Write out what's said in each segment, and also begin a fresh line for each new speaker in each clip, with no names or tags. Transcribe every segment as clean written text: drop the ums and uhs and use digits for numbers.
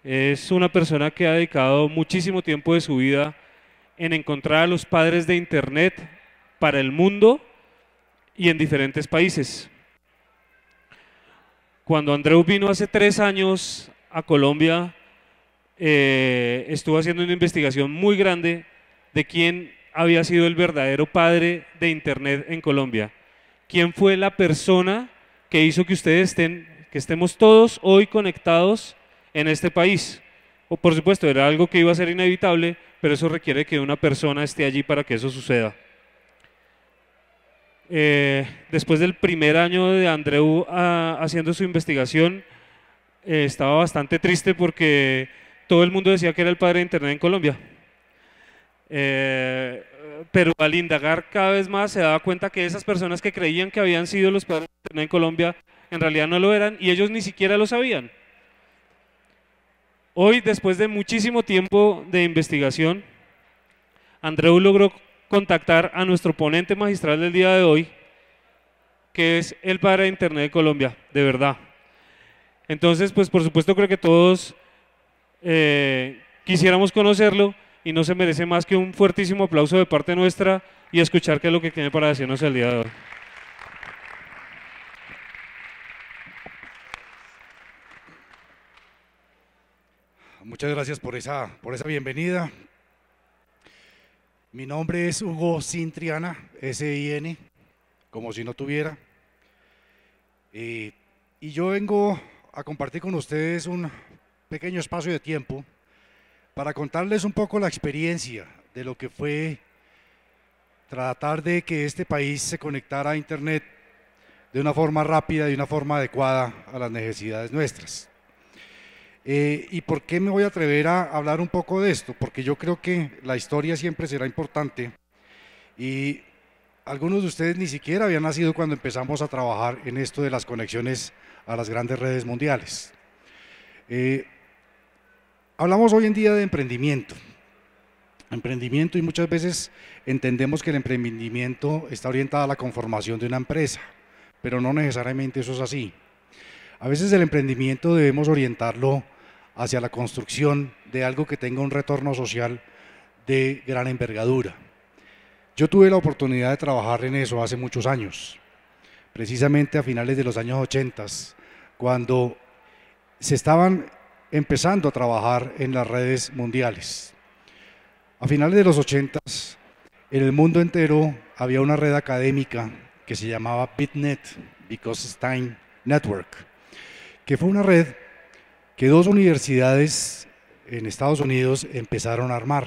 Es una persona que ha dedicado muchísimo tiempo de su vida en encontrar a los padres de Internet para el mundo y en diferentes países. Cuando Andreu vino hace 3 años a Colombia, estuvo haciendo una investigación muy grande de quién había sido el verdadero padre de Internet en Colombia. ¿Quién fue la persona que hizo que que estemos todos hoy conectados en este país? O, por supuesto, era algo que iba a ser inevitable, pero eso requiere que una persona esté allí para que eso suceda. Después del primer año de Andreu haciendo su investigación, estaba bastante triste porque todo el mundo decía que era el padre de Internet en Colombia. Eh, pero al indagar cada vez más se daba cuenta que esas personas que creían que habían sido los padres de Internet en Colombia en realidad no lo eran y ellos ni siquiera lo sabían. Hoy, después de muchísimo tiempo de investigación, Andreu logró contactar a nuestro ponente magistral del día de hoy, que es el padre de Internet de Colombia, de verdad. Entonces, pues por supuesto creo que todos quisiéramos conocerlo y no se merece más que un fuertísimo aplauso de parte nuestra y escuchar qué es lo que tiene para decirnos el día de hoy.
Muchas gracias por esa bienvenida. Mi nombre es Hugo Sintriana, S-I-N, como si no tuviera. Y yo vengo a compartir con ustedes un pequeño espacio de tiempo para contarles un poco la experiencia de lo que fue tratar de que este país se conectara a Internet de una forma rápida y de una forma adecuada a las necesidades nuestras. ¿Y por qué me voy a atrever a hablar un poco de esto? Porque yo creo que la historia siempre será importante y algunos de ustedes ni siquiera habían nacido cuando empezamos a trabajar en esto de las conexiones a las grandes redes mundiales. Hablamos hoy en día de emprendimiento y muchas veces entendemos que el emprendimiento está orientado a la conformación de una empresa, pero no necesariamente eso es así. A veces el emprendimiento debemos orientarlo hacia la construcción de algo que tenga un retorno social de gran envergadura. Yo tuve la oportunidad de trabajar en eso hace muchos años, precisamente a finales de los años 80, cuando se estaban empezando a trabajar en las redes mundiales. A finales de los 80, en el mundo entero había una red académica que se llamaba BitNet, Because Time Network, que fue una red que dos universidades en Estados Unidos empezaron a armar.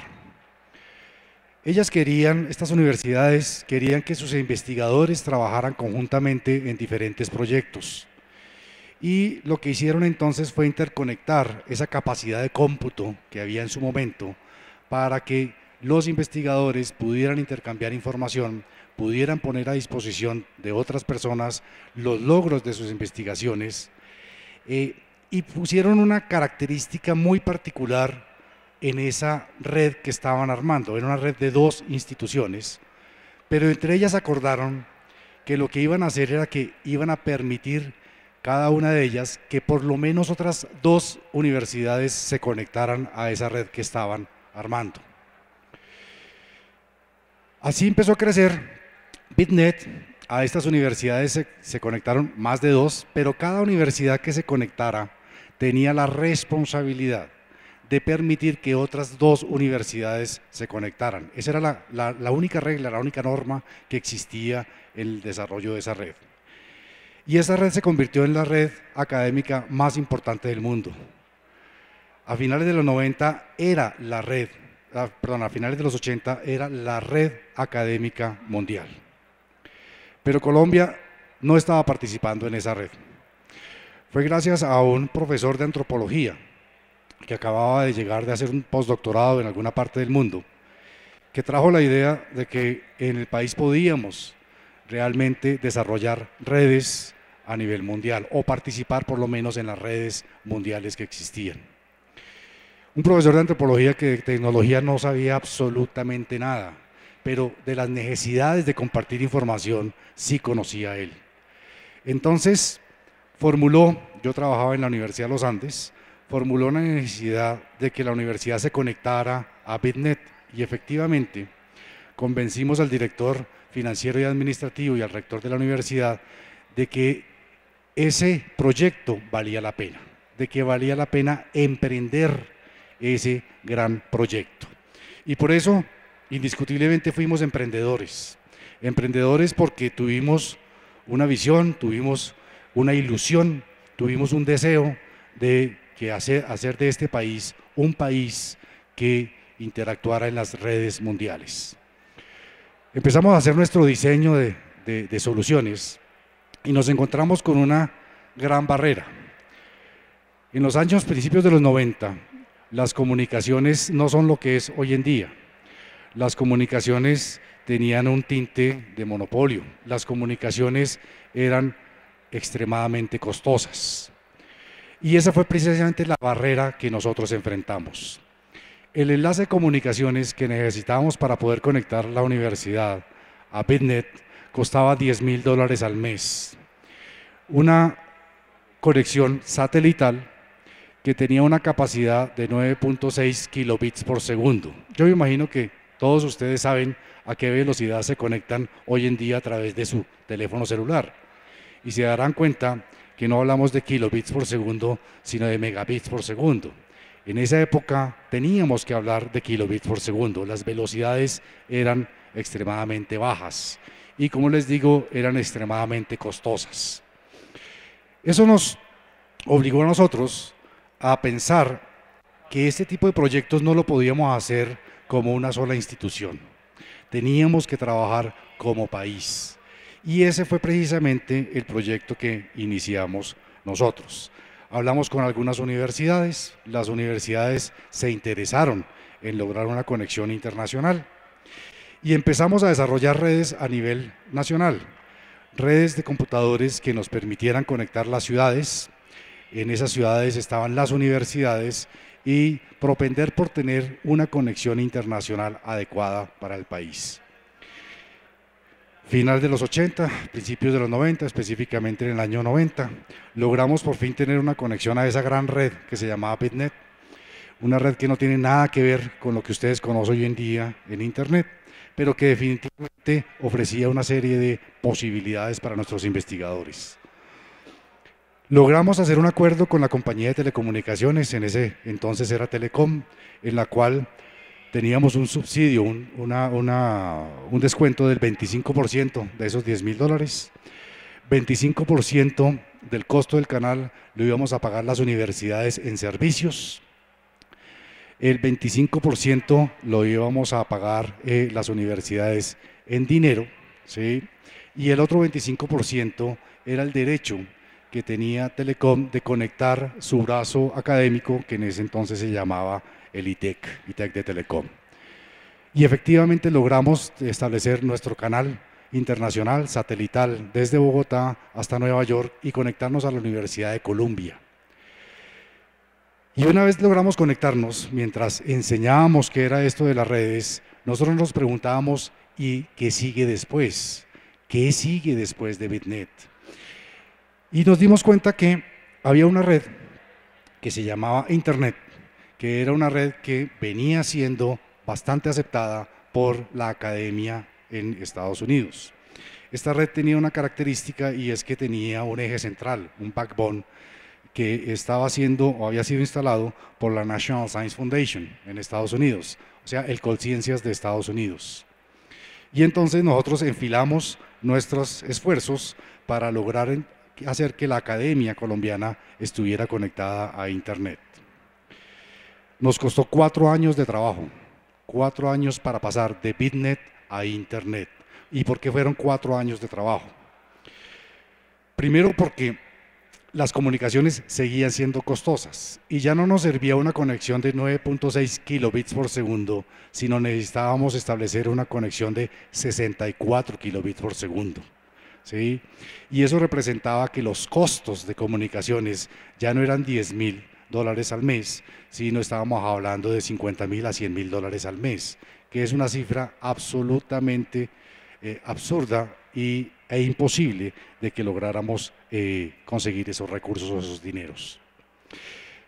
Estas universidades querían que sus investigadores trabajaran conjuntamente en diferentes proyectos. Y lo que hicieron entonces fue interconectar esa capacidad de cómputo que había en su momento para que los investigadores pudieran intercambiar información, pudieran poner a disposición de otras personas los logros de sus investigaciones, y pusieron una característica muy particular en esa red que estaban armando. Era una red de dos instituciones, pero entre ellas acordaron que lo que iban a hacer era que iban a permitir cada una de ellas que por lo menos otras dos universidades se conectaran a esa red que estaban armando. Así empezó a crecer BitNet. A estas universidades se conectaron más de dos, pero cada universidad que se conectara tenía la responsabilidad de permitir que otras dos universidades se conectaran. Esa era la única regla, la única norma que existía en el desarrollo de esa red. Y esa red se convirtió en la red académica más importante del mundo. A finales de los 90 era a finales de los 80 era la red académica mundial. Pero Colombia no estaba participando en esa red. Fue gracias a un profesor de antropología que acababa de llegar de hacer un postdoctorado en alguna parte del mundo, que trajo la idea de que en el país podíamos realmente desarrollar redes a nivel mundial o participar por lo menos en las redes mundiales que existían. Un profesor de antropología que de tecnología no sabía absolutamente nada, pero de las necesidades de compartir información sí conocía él. Entonces yo trabajaba en la Universidad de los Andes, formuló la necesidad de que la universidad se conectara a BitNet y efectivamente convencimos al director financiero y administrativo y al rector de la universidad de que ese proyecto valía la pena, de que valía la pena emprender ese gran proyecto. Y por eso, indiscutiblemente fuimos emprendedores. Emprendedores porque tuvimos una visión, tuvimos una ilusión, tuvimos un deseo de hacer de este país un país que interactuara en las redes mundiales. Empezamos a hacer nuestro diseño de soluciones y nos encontramos con una gran barrera. En los años principios de los 90, las comunicaciones no son lo que es hoy en día. Las comunicaciones tenían un tinte de monopolio. Las comunicaciones eran extremadamente costosas. Y esa fue precisamente la barrera que nosotros enfrentamos. El enlace de comunicaciones que necesitábamos para poder conectar la universidad a BitNet costaba $10.000 al mes. Una conexión satelital que tenía una capacidad de 9.6 kilobits por segundo. Yo me imagino que todos ustedes saben a qué velocidad se conectan hoy en día a través de su teléfono celular. Y se darán cuenta que no hablamos de kilobits por segundo, sino de megabits por segundo. En esa época teníamos que hablar de kilobits por segundo. Las velocidades eran extremadamente bajas y, como les digo, eran extremadamente costosas. Eso nos obligó a nosotros a pensar que este tipo de proyectos no lo podíamos hacer como una sola institución. Teníamos que trabajar como país. Y ese fue precisamente el proyecto que iniciamos nosotros. Hablamos con algunas universidades, las universidades se interesaron en lograr una conexión internacional y empezamos a desarrollar redes a nivel nacional, redes de computadores que nos permitieran conectar las ciudades. En esas ciudades estaban las universidades y propender por tener una conexión internacional adecuada para el país. Final de los 80, principios de los 90, específicamente en el año 90, logramos por fin tener una conexión a esa gran red que se llamaba BitNet, una red que no tiene nada que ver con lo que ustedes conocen hoy en día en Internet, pero que definitivamente ofrecía una serie de posibilidades para nuestros investigadores. Logramos hacer un acuerdo con la compañía de telecomunicaciones, en ese entonces era Telecom, en la cual teníamos un subsidio, un descuento del 25% de esos $10.000. 25% del costo del canal lo íbamos a pagar las universidades en servicios. El 25% lo íbamos a pagar las universidades en dinero, ¿sí? Y el otro 25% era el derecho que tenía Telecom de conectar su brazo académico, que en ese entonces se llamaba el ITEC de Telecom. Y efectivamente logramos establecer nuestro canal internacional satelital desde Bogotá hasta Nueva York y conectarnos a la Universidad de Columbia. Y una vez logramos conectarnos, mientras enseñábamos qué era esto de las redes, nosotros nos preguntábamos, ¿y qué sigue después? ¿Qué sigue después de BitNet? Y nos dimos cuenta que había una red que se llamaba Internet, que era una red que venía siendo bastante aceptada por la academia en Estados Unidos. Esta red tenía una característica y es que tenía un eje central, un backbone, que estaba siendo o había sido instalado por la National Science Foundation en Estados Unidos, o sea, el Colciencias de Estados Unidos. Y entonces nosotros enfilamos nuestros esfuerzos para lograr hacer que la academia colombiana estuviera conectada a Internet. Nos costó 4 años de trabajo, 4 años para pasar de BitNet a Internet. ¿Y por qué fueron 4 años de trabajo? Primero porque las comunicaciones seguían siendo costosas y ya no nos servía una conexión de 9.6 kilobits por segundo, sino necesitábamos establecer una conexión de 64 kilobits por segundo. ¿Sí? Y eso representaba que los costos de comunicaciones ya no eran $10.000 al mes, sino estábamos hablando de $50.000 a $100.000 al mes, que es una cifra absolutamente absurda e imposible de que lográramos conseguir esos recursos o esos dineros.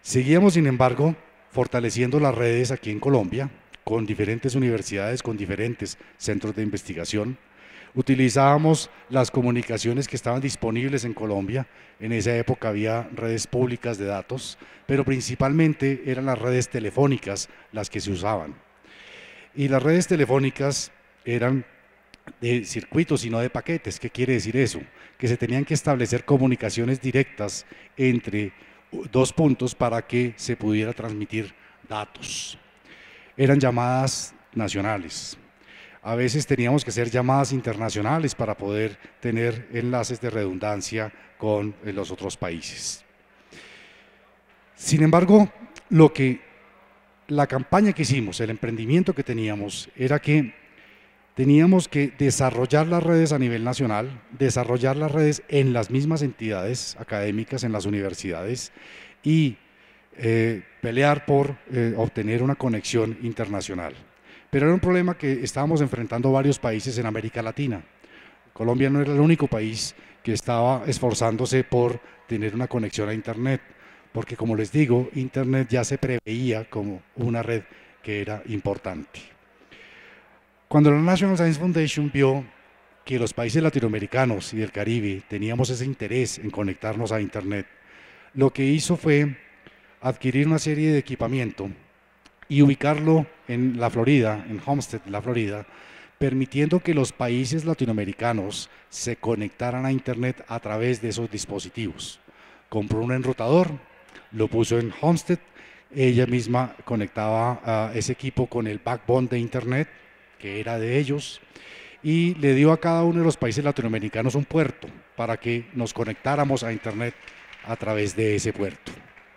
Seguíamos, sin embargo, fortaleciendo las redes aquí en Colombia, con diferentes universidades, con diferentes centros de investigación. Utilizábamos las comunicaciones que estaban disponibles en Colombia. En esa época había redes públicas de datos, pero principalmente eran las redes telefónicas las que se usaban. Y las redes telefónicas eran de circuitos y no de paquetes. ¿Qué quiere decir eso? Que se tenían que establecer comunicaciones directas entre dos puntos para que se pudiera transmitir datos. Eran llamadas nacionales. A veces teníamos que hacer llamadas internacionales para poder tener enlaces de redundancia con los otros países. Sin embargo, la campaña que hicimos, el emprendimiento que teníamos, era que teníamos que desarrollar las redes a nivel nacional, desarrollar las redes en las mismas entidades académicas, en las universidades, y pelear por obtener una conexión internacional. Pero era un problema que estábamos enfrentando varios países en América Latina. Colombia no era el único país que estaba esforzándose por tener una conexión a Internet, porque como les digo, Internet ya se preveía como una red que era importante. Cuando la National Science Foundation vio que los países latinoamericanos y del Caribe teníamos ese interés en conectarnos a Internet, lo que hizo fue adquirir una serie de equipamiento y ubicarlo en la Florida, en Homestead, la Florida, permitiendo que los países latinoamericanos se conectaran a Internet a través de esos dispositivos. Compró un enrutador, lo puso en Homestead, ella misma conectaba a ese equipo con el backbone de Internet, que era de ellos, y le dio a cada uno de los países latinoamericanos un puerto para que nos conectáramos a Internet a través de ese puerto.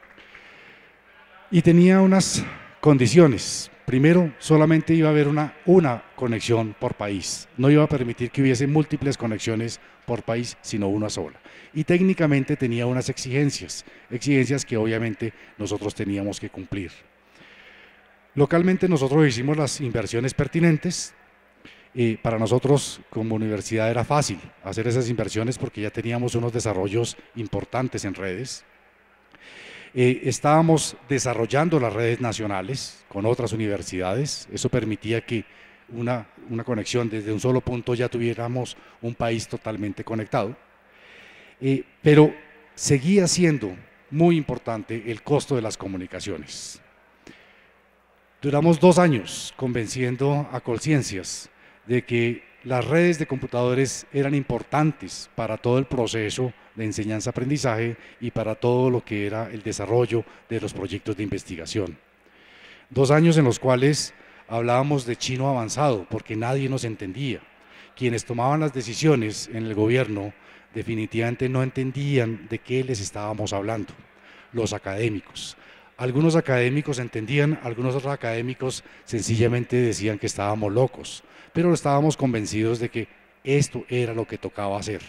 Y tenía unas condiciones. Primero, solamente iba a haber una conexión por país. No iba a permitir que hubiese múltiples conexiones por país, sino una sola. Y técnicamente tenía unas exigencias que obviamente nosotros teníamos que cumplir. Localmente nosotros hicimos las inversiones pertinentes. Para nosotros como universidad era fácil hacer esas inversiones porque ya teníamos unos desarrollos importantes en redes. Estábamos desarrollando las redes nacionales con otras universidades. Eso permitía que una conexión desde un solo punto ya tuviéramos un país totalmente conectado. Pero seguía siendo muy importante el costo de las comunicaciones. Duramos 2 años convenciendo a Colciencias de que las redes de computadores eran importantes para todo el proceso de enseñanza-aprendizaje y para todo lo que era el desarrollo de los proyectos de investigación. 2 años en los cuales hablábamos de chino avanzado porque nadie nos entendía. Quienes tomaban las decisiones en el gobierno definitivamente no entendían de qué les estábamos hablando, los académicos. Algunos académicos entendían, algunos otros académicos sencillamente decían que estábamos locos, pero estábamos convencidos de que esto era lo que tocaba hacer.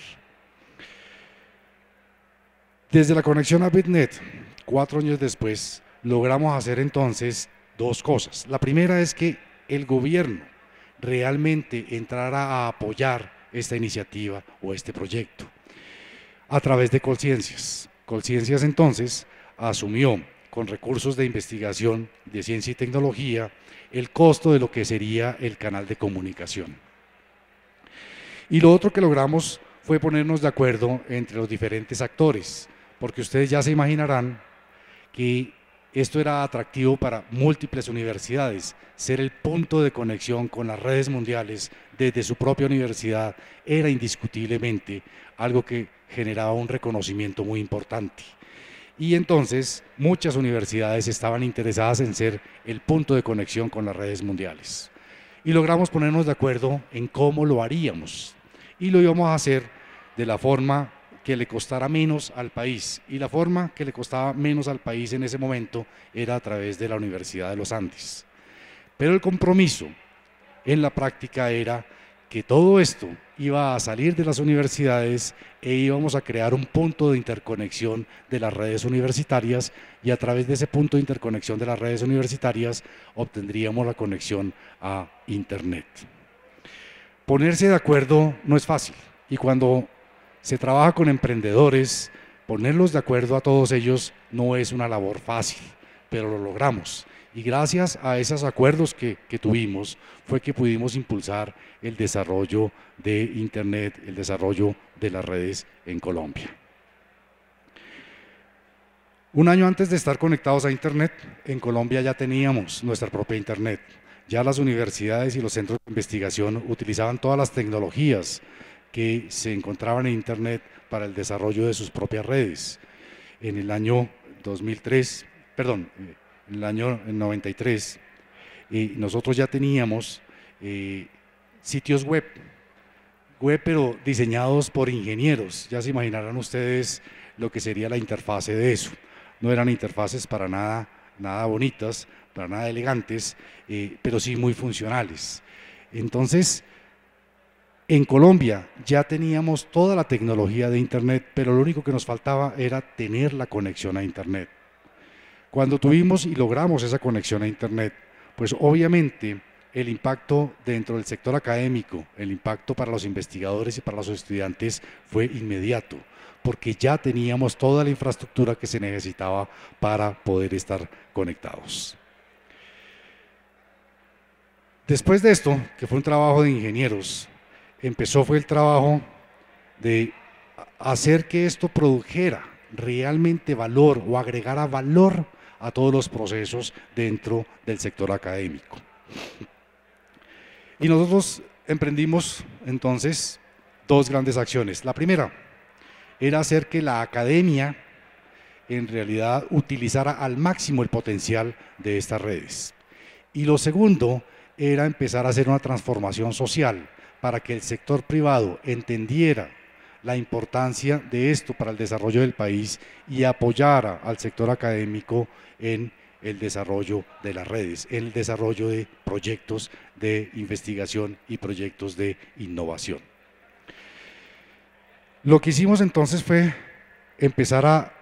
Desde la conexión a BitNet, 4 años después, logramos hacer entonces 2 cosas. La primera es que el gobierno realmente entrara a apoyar esta iniciativa o este proyecto a través de Colciencias. Colciencias entonces asumió con recursos de investigación de ciencia y tecnología el costo de lo que sería el canal de comunicación. Y lo otro que logramos fue ponernos de acuerdo entre los diferentes actores, porque ustedes ya se imaginarán que esto era atractivo para múltiples universidades. Ser el punto de conexión con las redes mundiales desde su propia universidad era indiscutiblemente algo que generaba un reconocimiento muy importante. Y entonces muchas universidades estaban interesadas en ser el punto de conexión con las redes mundiales. Y logramos ponernos de acuerdo en cómo lo haríamos. Y lo íbamos a hacer de la forma que le costara menos al país. Y la forma que le costaba menos al país en ese momento era a través de la Universidad de los Andes. Pero el compromiso en la práctica era que todo esto iba a salir de las universidades e íbamos a crear un punto de interconexión de las redes universitarias y a través de ese punto de interconexión de las redes universitarias obtendríamos la conexión a Internet. Ponerse de acuerdo no es fácil y cuando se trabaja con emprendedores ponerlos de acuerdo a todos ellos no es una labor fácil, pero lo logramos. Y gracias a esos acuerdos que tuvimos fue que pudimos impulsar el desarrollo de Internet, el desarrollo de las redes en Colombia. Un año antes de estar conectados a Internet, en Colombia ya teníamos nuestra propia Internet. Ya las universidades y los centros de investigación utilizaban todas las tecnologías que se encontraban en Internet para el desarrollo de sus propias redes. En el año 2003, perdón, en el año 93, nosotros ya teníamos sitios web, pero diseñados por ingenieros. Ya se imaginarán ustedes lo que sería la interfase de eso. No eran interfaces para nada bonitas, para nada elegantes, pero sí muy funcionales. Entonces, en Colombia ya teníamos toda la tecnología de Internet, pero lo único que nos faltaba era tener la conexión a Internet. Cuando tuvimos y logramos esa conexión a Internet, pues obviamente el impacto dentro del sector académico, el impacto para los investigadores y para los estudiantes fue inmediato, porque ya teníamos toda la infraestructura que se necesitaba para poder estar conectados. Después de esto, que fue un trabajo de ingenieros, fue el trabajo de hacer que esto produjera realmente valor o agregara valor a todos los procesos dentro del sector académico. Y nosotros emprendimos entonces dos grandes acciones. La primera era hacer que la academia en realidad utilizara al máximo el potencial de estas redes. Y lo segundo era empezar a hacer una transformación social para que el sector privado entendiera la importancia de esto para el desarrollo del país y apoyara al sector académico en el desarrollo de las redes, en el desarrollo de proyectos de investigación y proyectos de innovación. Lo que hicimos entonces fue empezar a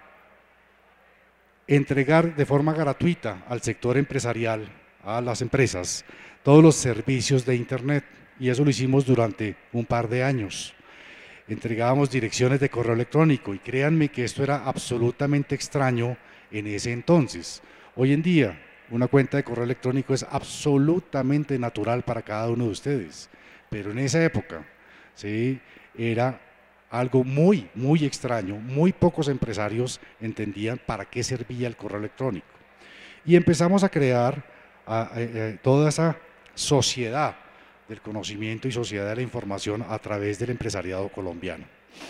entregar de forma gratuita al sector empresarial, a las empresas, todos los servicios de Internet, y eso lo hicimos durante un par de años. Entregábamos direcciones de correo electrónico y créanme que esto era absolutamente extraño en ese entonces. Hoy en día una cuenta de correo electrónico es absolutamente natural para cada uno de ustedes, pero en esa época ¿sí? Era algo muy extraño, muy pocos empresarios entendían para qué servía el correo electrónico. Y empezamos a crear toda esa sociedad del conocimiento y sociedad de la información a través del empresariado colombiano.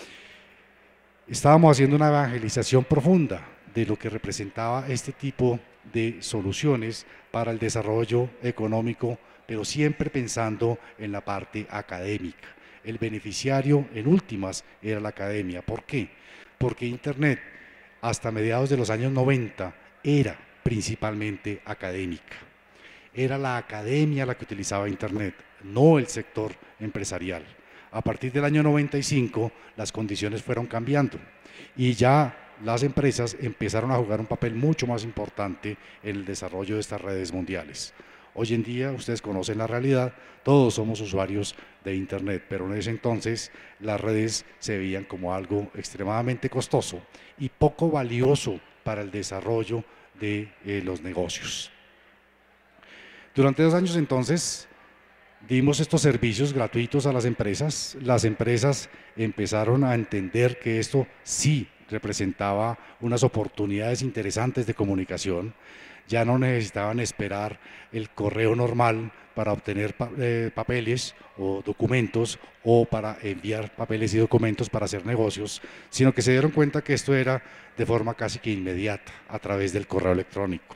Estábamos haciendo una evangelización profunda de lo que representaba este tipo de soluciones para el desarrollo económico, pero siempre pensando en la parte académica. El beneficiario en últimas era la academia. ¿Por qué? Porque Internet hasta mediados de los años 90 era principalmente académica. Era la academia la que utilizaba Internet, no el sector empresarial. A partir del año 95 las condiciones fueron cambiando y ya las empresas empezaron a jugar un papel mucho más importante en el desarrollo de estas redes mundiales. Hoy en día ustedes conocen la realidad, todos somos usuarios de Internet, pero en ese entonces las redes se veían como algo extremadamente costoso y poco valioso para el desarrollo de los negocios. Durante 2 años entonces dimos estos servicios gratuitos a las empresas empezaron a entender que esto sí representaba unas oportunidades interesantes de comunicación, ya no necesitaban esperar el correo normal para obtener papeles o documentos o para enviar papeles y documentos para hacer negocios, sino que se dieron cuenta que esto era de forma casi que inmediata a través del correo electrónico.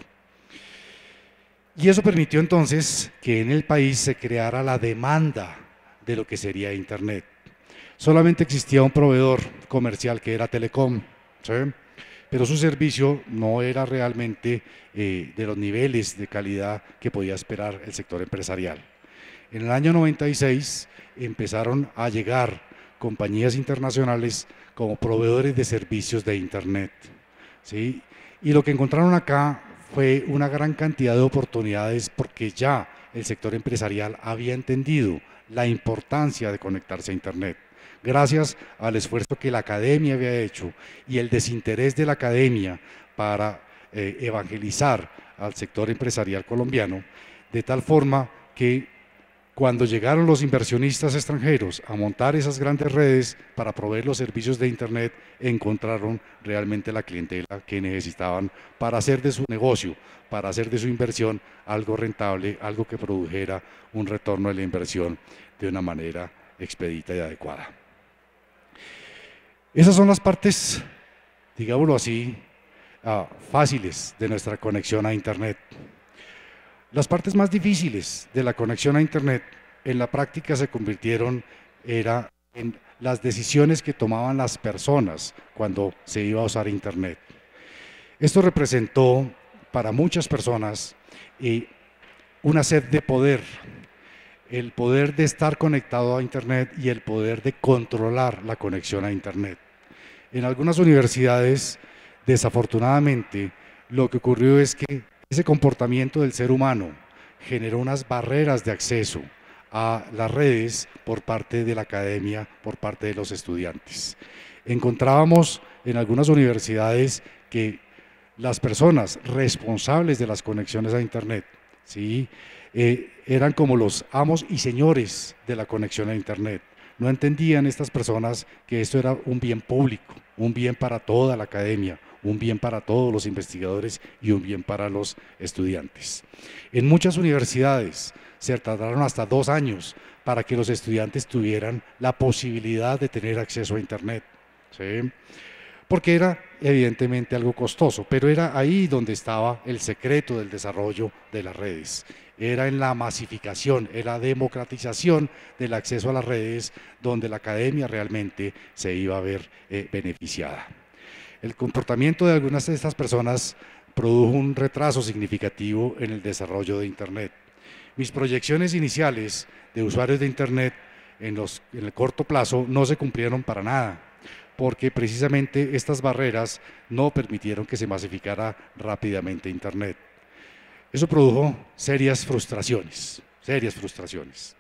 Y eso permitió entonces que en el país se creara la demanda de lo que sería Internet. Solamente existía un proveedor comercial que era Telecom, ¿sí? Pero su servicio no era realmente de los niveles de calidad que podía esperar el sector empresarial. En el año 96 empezaron a llegar compañías internacionales como proveedores de servicios de Internet, ¿sí? Y lo que encontraron acá fue una gran cantidad de oportunidades porque ya el sector empresarial había entendido la importancia de conectarse a Internet. gracias al esfuerzo que la academia había hecho y el desinterés de la academia para evangelizar al sector empresarial colombiano, de tal forma que cuando llegaron los inversionistas extranjeros a montar esas grandes redes para proveer los servicios de Internet, encontraron realmente la clientela que necesitaban para hacer de su negocio, para hacer de su inversión algo rentable, algo que produjera un retorno de la inversión de una manera expedita y adecuada. Esas son las partes, digámoslo así, fáciles de nuestra conexión a Internet. Las partes más difíciles de la conexión a Internet en la práctica se convirtieron en las decisiones que tomaban las personas cuando se iba a usar Internet. Esto representó para muchas personas una sed de poder, el poder de estar conectado a Internet y el poder de controlar la conexión a Internet. En algunas universidades, desafortunadamente, lo que ocurrió es que ese comportamiento del ser humano generó unas barreras de acceso a las redes por parte de la academia, por parte de los estudiantes. Encontrábamos en algunas universidades que las personas responsables de las conexiones a Internet, ¿sí? Eran como los amos y señores de la conexión a Internet. No entendían estas personas que esto era un bien público, un bien para toda la academia, un bien para todos los investigadores y un bien para los estudiantes. En muchas universidades se tardaron hasta 2 años para que los estudiantes tuvieran la posibilidad de tener acceso a Internet, ¿sí? Porque era evidentemente algo costoso, pero era ahí donde estaba el secreto del desarrollo de las redes. Era en la masificación, en la democratización del acceso a las redes donde la academia realmente se iba a ver beneficiada. El comportamiento de algunas de estas personas produjo un retraso significativo en el desarrollo de Internet. Mis proyecciones iniciales de usuarios de Internet en el corto plazo no se cumplieron para nada, porque precisamente estas barreras no permitieron que se masificara rápidamente Internet. Eso produjo serias frustraciones, serias frustraciones.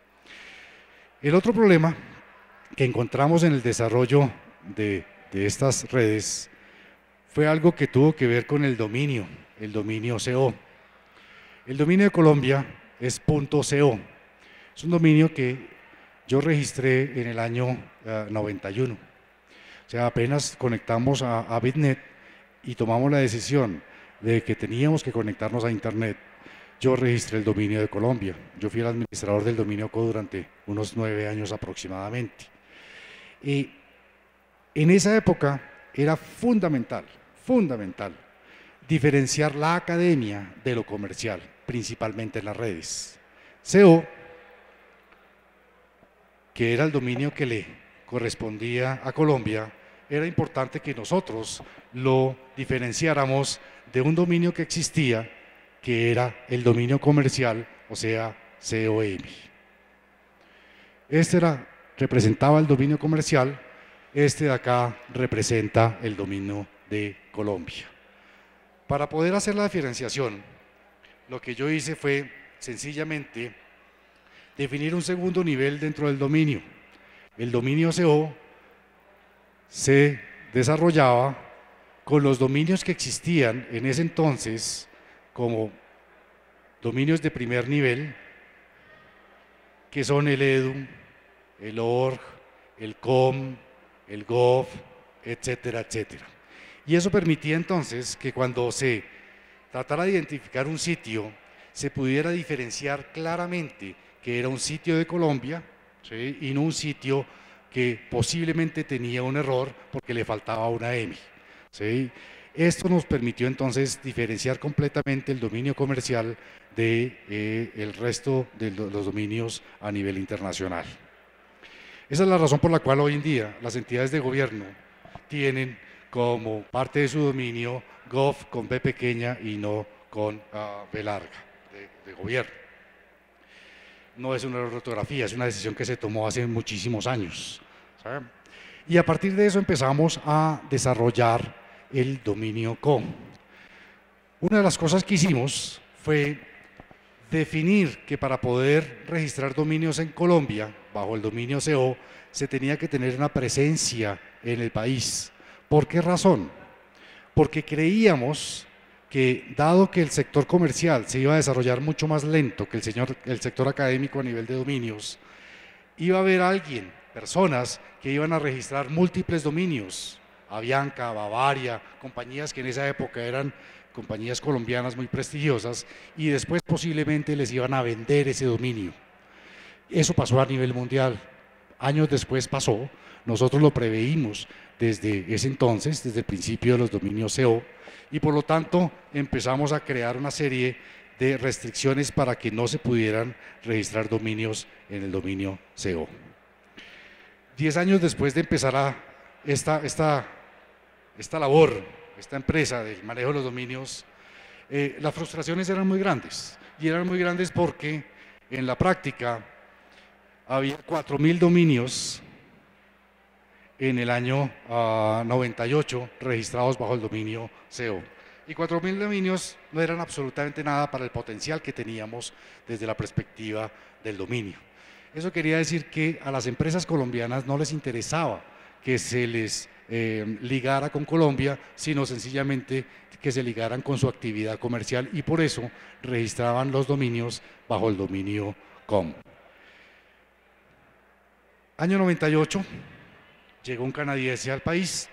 El otro problema que encontramos en el desarrollo de estas redes fue algo que tuvo que ver con el dominio CO. El dominio de Colombia es .co. Es un dominio que yo registré en el año 91. O sea, apenas conectamos a Bitnet y tomamos la decisión de que teníamos que conectarnos a Internet, yo registré el dominio de Colombia. Yo fui el administrador del dominio CO durante unos 9 años aproximadamente. Y en esa época era fundamental diferenciar la academia de lo comercial, principalmente en las redes. CO, que era el dominio que le correspondía a Colombia, era importante que nosotros lo diferenciáramos de un dominio que existía, que era el dominio comercial, o sea, COM. Este representaba el dominio comercial, este de acá representa el dominio de Colombia. Para poder hacer la diferenciación, lo que yo hice fue sencillamente definir un segundo nivel dentro del dominio. El dominio CO se desarrollaba con los dominios que existían en ese entonces como dominios de primer nivel, que son el EDU, el ORG, el COM, el GOV, etcétera, etcétera. Y eso permitía entonces que cuando se tratara de identificar un sitio, se pudiera diferenciar claramente que era un sitio de Colombia, ¿sí? Y no un sitio que posiblemente tenía un error porque le faltaba una EMI, ¿sí? Esto nos permitió entonces diferenciar completamente el dominio comercial del resto de los dominios a nivel internacional. Esa es la razón por la cual hoy en día las entidades de gobierno tienen como parte de su dominio Gov con B pequeña y no con B larga de gobierno. No es una ortografía, es una decisión que se tomó hace muchísimos años, ¿sabe? Y a partir de eso empezamos a desarrollar el dominio CO. Una de las cosas que hicimos fue definir que para poder registrar dominios en Colombia, bajo el dominio CO, se tenía que tener una presencia en el país. ¿Por qué razón? Porque creíamos que, dado que el sector comercial se iba a desarrollar mucho más lento que el sector académico a nivel de dominios, iba a haber personas que iban a registrar múltiples dominios, Avianca, Bavaria, compañías que en esa época eran compañías colombianas muy prestigiosas, y después posiblemente les iban a vender ese dominio. Eso pasó a nivel mundial. Años después pasó, nosotros lo preveímos desde ese entonces, desde el principio de los dominios CO, y por lo tanto empezamos a crear una serie de restricciones para que no se pudieran registrar dominios en el dominio CO. 10 años después de empezar esta labor, esta empresa del manejo de los dominios, las frustraciones eran muy grandes, y eran muy grandes porque en la práctica había 4.000 dominios en el año 98 registrados bajo el dominio CO. Y 4.000 dominios no eran absolutamente nada para el potencial que teníamos desde la perspectiva del dominio. Eso quería decir que a las empresas colombianas no les interesaba que se les ligara con Colombia, sino sencillamente que se ligaran con su actividad comercial, y por eso registraban los dominios bajo el dominio .com. Año 98, llegó un canadiense al país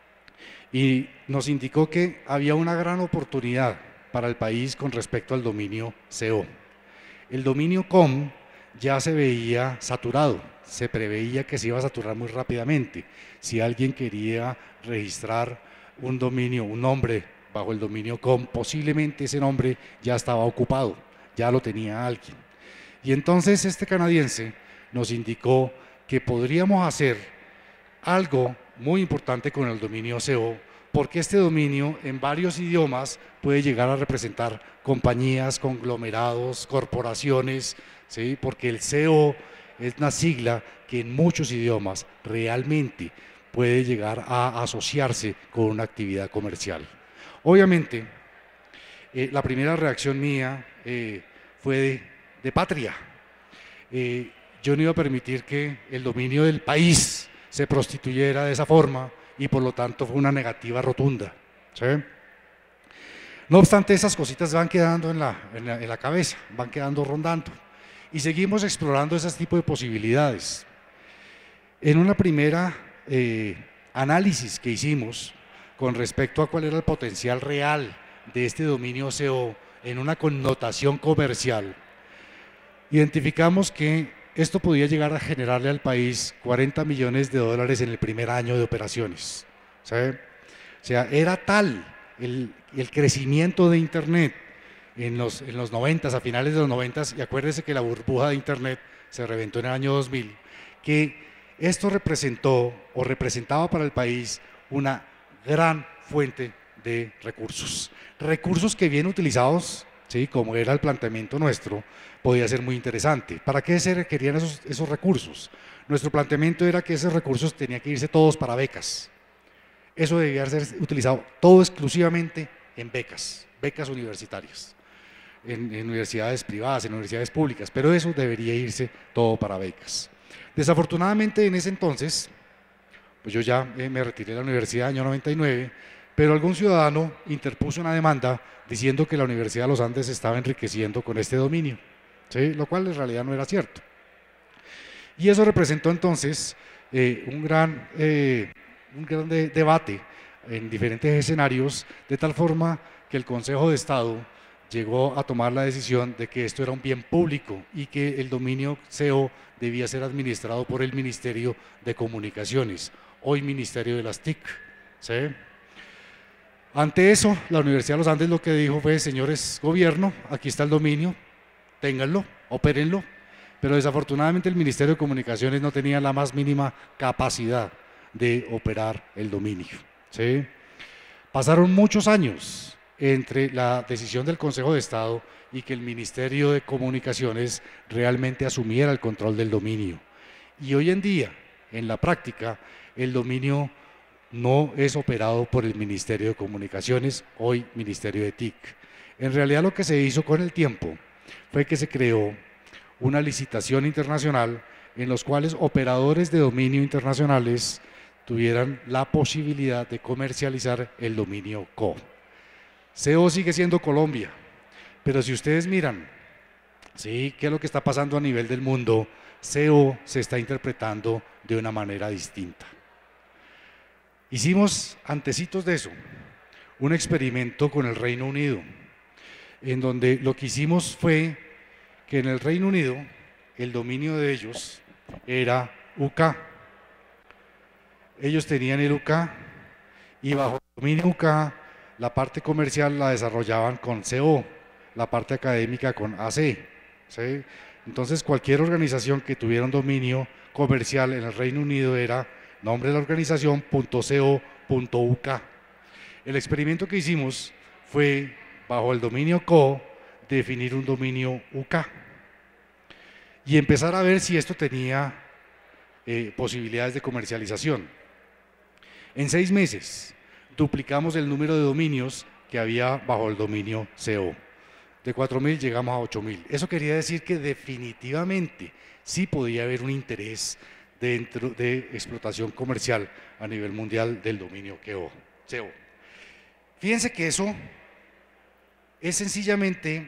y nos indicó que había una gran oportunidad para el país con respecto al dominio CO. El dominio .com ya se veía saturado, se preveía que se iba a saturar muy rápidamente. Si alguien quería registrar un dominio, un nombre bajo el dominio .com, posiblemente ese nombre ya estaba ocupado, ya lo tenía alguien. Y entonces este canadiense nos indicó que podríamos hacer algo muy importante con el dominio CO, porque este dominio en varios idiomas puede llegar a representar compañías, conglomerados, corporaciones, ¿sí? Porque el CO es una sigla que en muchos idiomas realmente puede llegar a asociarse con una actividad comercial. Obviamente, la primera reacción mía fue de patria. Yo no iba a permitir que el dominio del país se prostituyera de esa forma, y por lo tanto fue una negativa rotunda, ¿sí? No obstante, esas cositas van quedando en la cabeza, van quedando rondando, y seguimos explorando ese tipo de posibilidades. En una primera análisis que hicimos con respecto a cuál era el potencial real de este dominio CO en una connotación comercial, identificamos que esto podía llegar a generarle al país 40 millones de dólares en el primer año de operaciones, ¿sabe? O sea, era tal el crecimiento de Internet en los 90, a finales de los 90, y acuérdense que la burbuja de Internet se reventó en el año 2000, que esto representó o representaba para el país una gran fuente de recursos. Recursos que bien utilizados, ¿sí? Como era el planteamiento nuestro, podía ser muy interesante. ¿Para qué se requerían esos recursos? Nuestro planteamiento era que esos recursos tenían que irse todos para becas. Eso debía ser utilizado todo exclusivamente en becas universitarias, en universidades privadas, en universidades públicas, pero eso debería irse todo para becas. Desafortunadamente en ese entonces, pues yo ya me retiré de la universidad en el año 99, pero algún ciudadano interpuso una demanda diciendo que la Universidad de los Andes se estaba enriqueciendo con este dominio, ¿sí? Lo cual en realidad no era cierto. Y eso representó entonces un gran debate en diferentes escenarios, de tal forma que el Consejo de Estado llegó a tomar la decisión de que esto era un bien público y que el dominio CO debía ser administrado por el Ministerio de Comunicaciones, hoy Ministerio de las TIC, ¿sí? Ante eso, la Universidad de los Andes lo que dijo fue: señores gobierno, aquí está el dominio, ténganlo, opérenlo, pero desafortunadamente el Ministerio de Comunicaciones no tenía la más mínima capacidad de operar el dominio, ¿sí? Pasaron muchos años entre la decisión del Consejo de Estado y que el Ministerio de Comunicaciones realmente asumiera el control del dominio. Y hoy en día, en la práctica, el dominio no es operado por el Ministerio de Comunicaciones, hoy Ministerio de TIC. En realidad lo que se hizo con el tiempo fue que se creó una licitación internacional en los cuales operadores de dominio internacionales tuvieran la posibilidad de comercializar el dominio CO. CO sigue siendo Colombia, pero si ustedes miran, ¿sí?, qué es lo que está pasando a nivel del mundo, CO se está interpretando de una manera distinta. Hicimos, antecitos de eso, un experimento con el Reino Unido, en donde lo que hicimos fue que en el Reino Unido el dominio de ellos era UK. Ellos tenían el UK y bajo el dominio UK la parte comercial la desarrollaban con CO, la parte académica con AC, ¿sí? Entonces cualquier organización que tuviera un dominio comercial en el Reino Unido era nombre de la organización .co.uk. El experimento que hicimos fue bajo el dominio CO definir un dominio UK y empezar a ver si esto tenía posibilidades de comercialización. En 6 meses duplicamos el número de dominios que había bajo el dominio CO. De 4.000 llegamos a 8.000. Eso quería decir que definitivamente sí podía haber un interés dentro de explotación comercial a nivel mundial del dominio CO. Fíjense que eso es sencillamente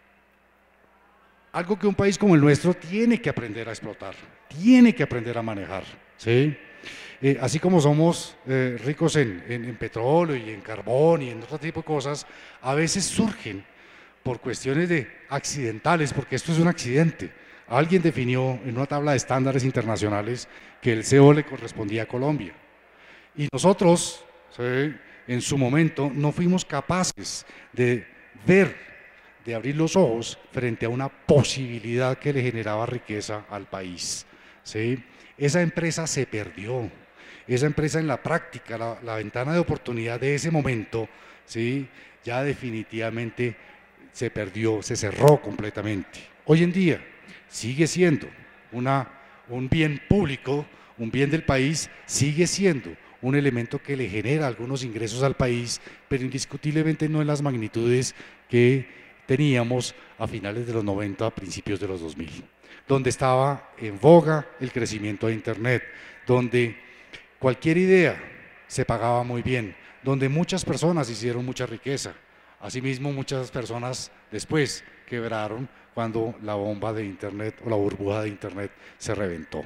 algo que un país como el nuestro tiene que aprender a explotar, tiene que aprender a manejar, ¿sí? Así como somos ricos en petróleo y en carbón y en otro tipo de cosas, a veces surgen por cuestiones de accidentales, porque esto es un accidente. Alguien definió en una tabla de estándares internacionales que el CO le correspondía a Colombia. Y nosotros, ¿sí?, en su momento no fuimos capaces de ver, de abrir los ojos frente a una posibilidad que le generaba riqueza al país, ¿sí? Esa empresa se perdió, esa empresa en la práctica, la ventana de oportunidad de ese momento, ¿sí?, ya definitivamente se perdió, se cerró completamente. Hoy en día sigue siendo un bien público, un bien del país, sigue siendo un elemento que le genera algunos ingresos al país, pero indiscutiblemente no en las magnitudes que teníamos a finales de los 90, a principios de los 2000, donde estaba en boga el crecimiento de Internet, donde cualquier idea se pagaba muy bien, donde muchas personas hicieron mucha riqueza. Asimismo, muchas personas después quebraron cuando la bomba de Internet o la burbuja de Internet se reventó.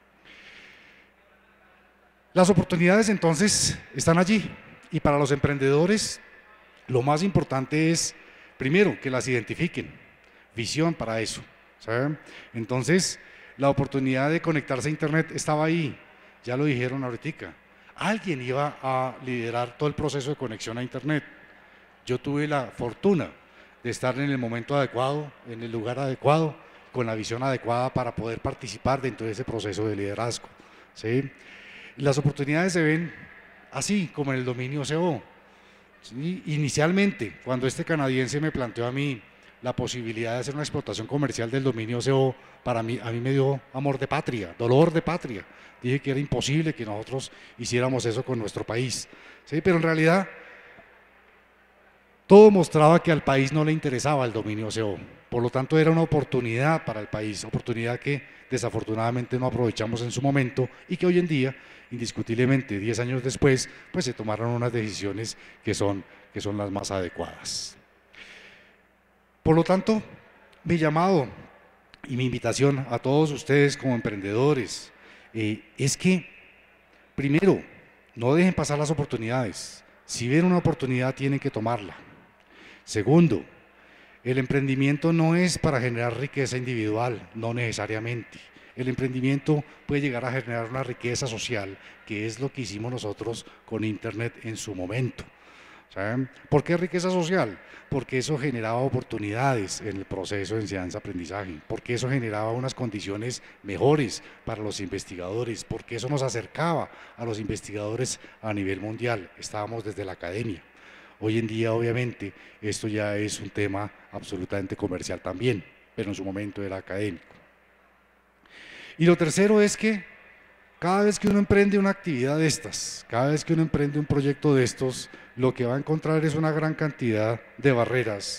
Las oportunidades entonces están allí y para los emprendedores lo más importante es, primero, que las identifiquen, visión para eso, ¿saben? Entonces, la oportunidad de conectarse a Internet estaba ahí, ya lo dijeron ahorita. Alguien iba a liderar todo el proceso de conexión a Internet. Yo tuve la fortuna de estar en el momento adecuado, en el lugar adecuado, con la visión adecuada para poder participar dentro de ese proceso de liderazgo, ¿sí? Las oportunidades se ven así, como en el dominio CO. ¿Sí? Inicialmente, cuando este canadiense me planteó a mí la posibilidad de hacer una explotación comercial del dominio CO, a mí me dio amor de patria, dolor de patria. Dije que era imposible que nosotros hiciéramos eso con nuestro país, ¿sí? Pero en realidad todo mostraba que al país no le interesaba el dominio CO, por lo tanto era una oportunidad para el país, oportunidad que desafortunadamente no aprovechamos en su momento y que hoy en día, indiscutiblemente 10 años después, pues se tomaron unas decisiones que son las más adecuadas. Por lo tanto, mi llamado y mi invitación a todos ustedes como emprendedores es que, primero, no dejen pasar las oportunidades. Si ven una oportunidad, tienen que tomarla. Segundo, el emprendimiento no es para generar riqueza individual, no necesariamente. El emprendimiento puede llegar a generar una riqueza social, que es lo que hicimos nosotros con Internet en su momento. ¿Saben? ¿Por qué riqueza social? Porque eso generaba oportunidades en el proceso de enseñanza-aprendizaje, porque eso generaba unas condiciones mejores para los investigadores, porque eso nos acercaba a los investigadores a nivel mundial, estábamos desde la academia. Hoy en día, obviamente, esto ya es un tema absolutamente comercial también, pero en su momento era académico. Y lo tercero es que cada vez que uno emprende una actividad de estas, cada vez que uno emprende un proyecto de estos, lo que va a encontrar es una gran cantidad de barreras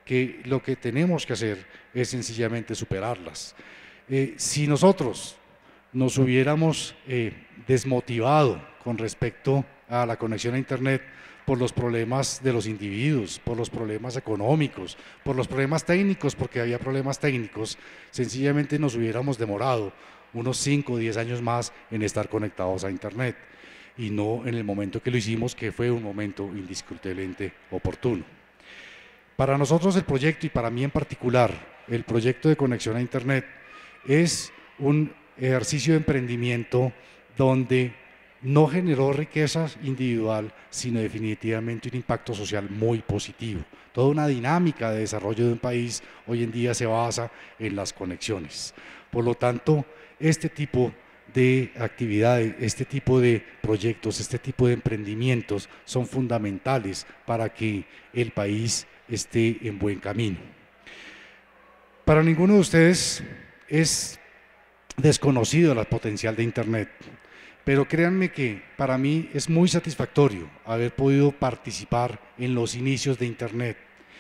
que lo que tenemos que hacer es sencillamente superarlas. Si nosotros nos hubiéramos desmotivado con respecto a la conexión a Internet por los problemas de los individuos, por los problemas económicos, por los problemas técnicos, porque había problemas técnicos, sencillamente nos hubiéramos demorado unos 5 o 10 años más en estar conectados a Internet y no en el momento que lo hicimos, que fue un momento indiscutiblemente oportuno. Para nosotros el proyecto, y para mí en particular, el proyecto de conexión a Internet es un ejercicio de emprendimiento donde no generó riqueza individual, sino definitivamente un impacto social muy positivo. Toda una dinámica de desarrollo de un país hoy en día se basa en las conexiones. Por lo tanto, este tipo de actividades, este tipo de proyectos, este tipo de emprendimientos son fundamentales para que el país esté en buen camino. Para ninguno de ustedes es desconocido el potencial de Internet, pero créanme que para mí es muy satisfactorio haber podido participar en los inicios de Internet.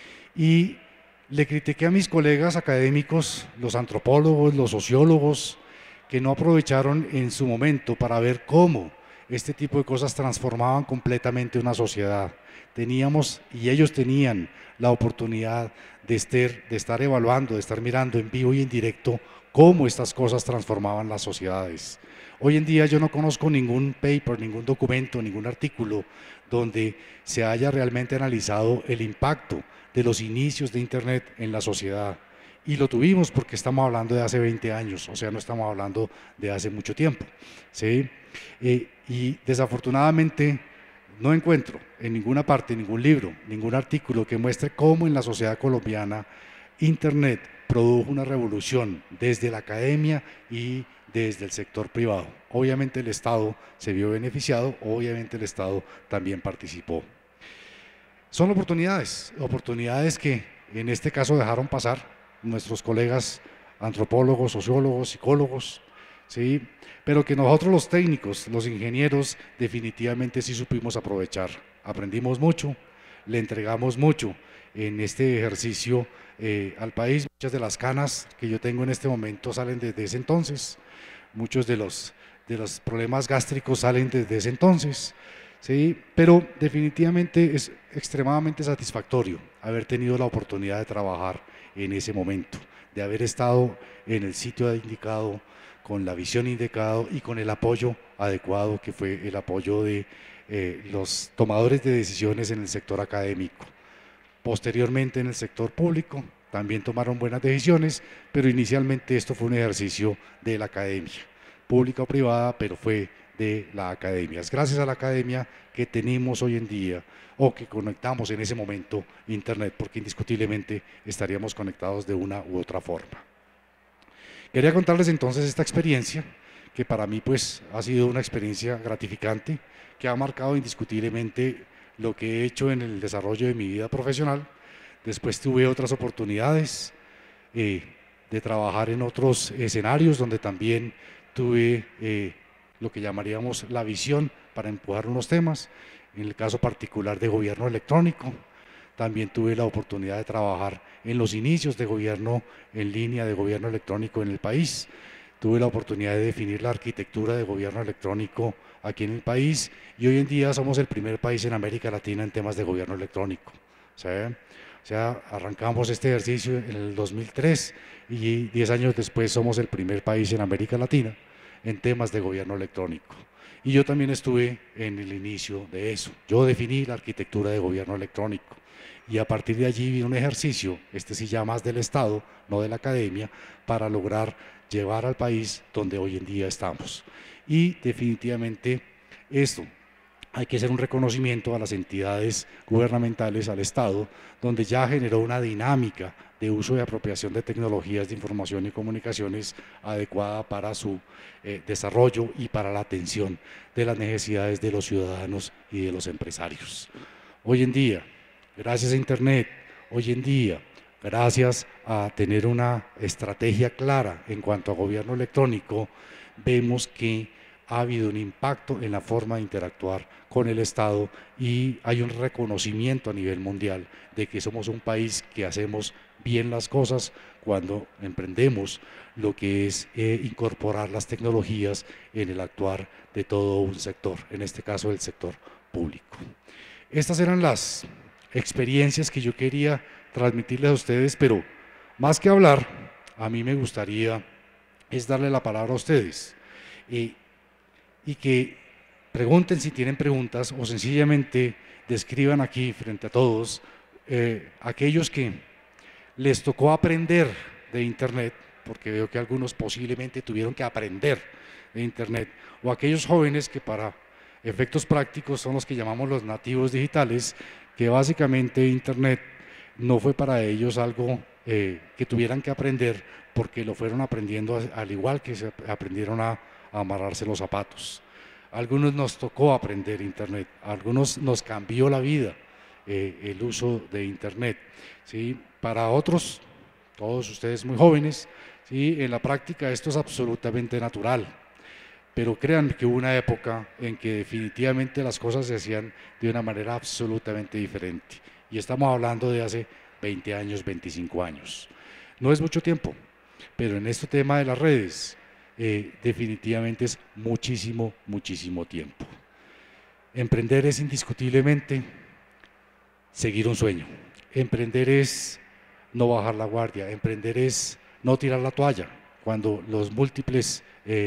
Y le critiqué a mis colegas académicos, los antropólogos, los sociólogos, que no aprovecharon en su momento para ver cómo este tipo de cosas transformaban completamente una sociedad. Teníamos, y ellos tenían, la oportunidad de estar evaluando, de estar mirando en vivo y en directo cómo estas cosas transformaban las sociedades. Hoy en día yo no conozco ningún paper, ningún documento, ningún artículo donde se haya realmente analizado el impacto de los inicios de Internet en la sociedad. Y lo tuvimos porque estamos hablando de hace 20 años, o sea, no estamos hablando de hace mucho tiempo, ¿sí? Y desafortunadamente no encuentro en ninguna parte, ningún libro, ningún artículo que muestre cómo en la sociedad colombiana Internet produjo una revolución desde la academia y desde el sector privado. Obviamente el Estado se vio beneficiado, obviamente el Estado también participó. Son oportunidades que en este caso dejaron pasar nuestros colegas antropólogos, sociólogos, psicólogos, ¿sí? Pero que nosotros los técnicos, los ingenieros, definitivamente sí supimos aprovechar. Aprendimos mucho, le entregamos mucho en este ejercicio al país. Muchas de las canas que yo tengo en este momento salen desde ese entonces, muchos de los problemas gástricos salen desde ese entonces, ¿sí? Pero definitivamente es extremadamente satisfactorio haber tenido la oportunidad de trabajar en ese momento, de haber estado en el sitio indicado, con la visión indicada y con el apoyo adecuado, que fue el apoyo de los tomadores de decisiones en el sector académico. Posteriormente en el sector público también tomaron buenas decisiones, pero inicialmente esto fue un ejercicio de la academia, pública o privada, pero fue de la academia. Es gracias a la academia que tenemos hoy en día, o que conectamos en ese momento Internet, porque indiscutiblemente estaríamos conectados de una u otra forma. Quería contarles entonces esta experiencia, que para mí pues ha sido una experiencia gratificante, que ha marcado indiscutiblemente lo que he hecho en el desarrollo de mi vida profesional. Después tuve otras oportunidades de trabajar en otros escenarios donde también tuve lo que llamaríamos la visión para empujar unos temas. En el caso particular de gobierno electrónico, también tuve la oportunidad de trabajar en los inicios de gobierno en línea de gobierno electrónico en el país. Tuve la oportunidad de definir la arquitectura de gobierno electrónico aquí en el país y hoy en día somos el primer país en América Latina en temas de gobierno electrónico. ¿Sí? O sea, arrancamos este ejercicio en el 2003 y 10 años después somos el primer país en América Latina en temas de gobierno electrónico. Y yo también estuve en el inicio de eso. Yo definí la arquitectura de gobierno electrónico y a partir de allí vino un ejercicio, este sí ya más del Estado, no de la academia, para lograr llevar al país donde hoy en día estamos. Y definitivamente esto hay que hacer un reconocimiento a las entidades gubernamentales, al Estado, donde ya generó una dinámica de uso y apropiación de tecnologías de información y comunicaciones adecuada para su desarrollo y para la atención de las necesidades de los ciudadanos y de los empresarios. Hoy en día, gracias a Internet, hoy en día, gracias a tener una estrategia clara en cuanto a gobierno electrónico, vemos que ha habido un impacto en la forma de interactuar con el Estado y hay un reconocimiento a nivel mundial de que somos un país que hacemos bien las cosas cuando emprendemos lo que es incorporar las tecnologías en el actuar de todo un sector, en este caso el sector público. Estas eran las experiencias que yo quería transmitirles a ustedes, pero más que hablar, a mí me gustaría es darle la palabra a ustedes y que pregunten si tienen preguntas o sencillamente describan aquí frente a todos aquellos que les tocó aprender de Internet, porque veo que algunos posiblemente tuvieron que aprender de Internet, o aquellos jóvenes que para efectos prácticos son los que llamamos los nativos digitales, que básicamente Internet no fue para ellos algo que tuvieran que aprender, porque lo fueron aprendiendo al igual que se aprendieron a amarrarse los zapatos. A algunos nos tocó aprender Internet, a algunos nos cambió la vida el uso de Internet, ¿sí? Para otros, todos ustedes muy jóvenes, ¿sí? En la práctica esto es absolutamente natural, pero crean que hubo una época en que definitivamente las cosas se hacían de una manera absolutamente diferente, y estamos hablando de hace 20 años, 25 años. No es mucho tiempo, pero en este tema de las redes definitivamente es muchísimo, muchísimo tiempo. Emprender es indiscutiblemente seguir un sueño. Emprender es no bajar la guardia. Emprender es no tirar la toalla cuando los múltiples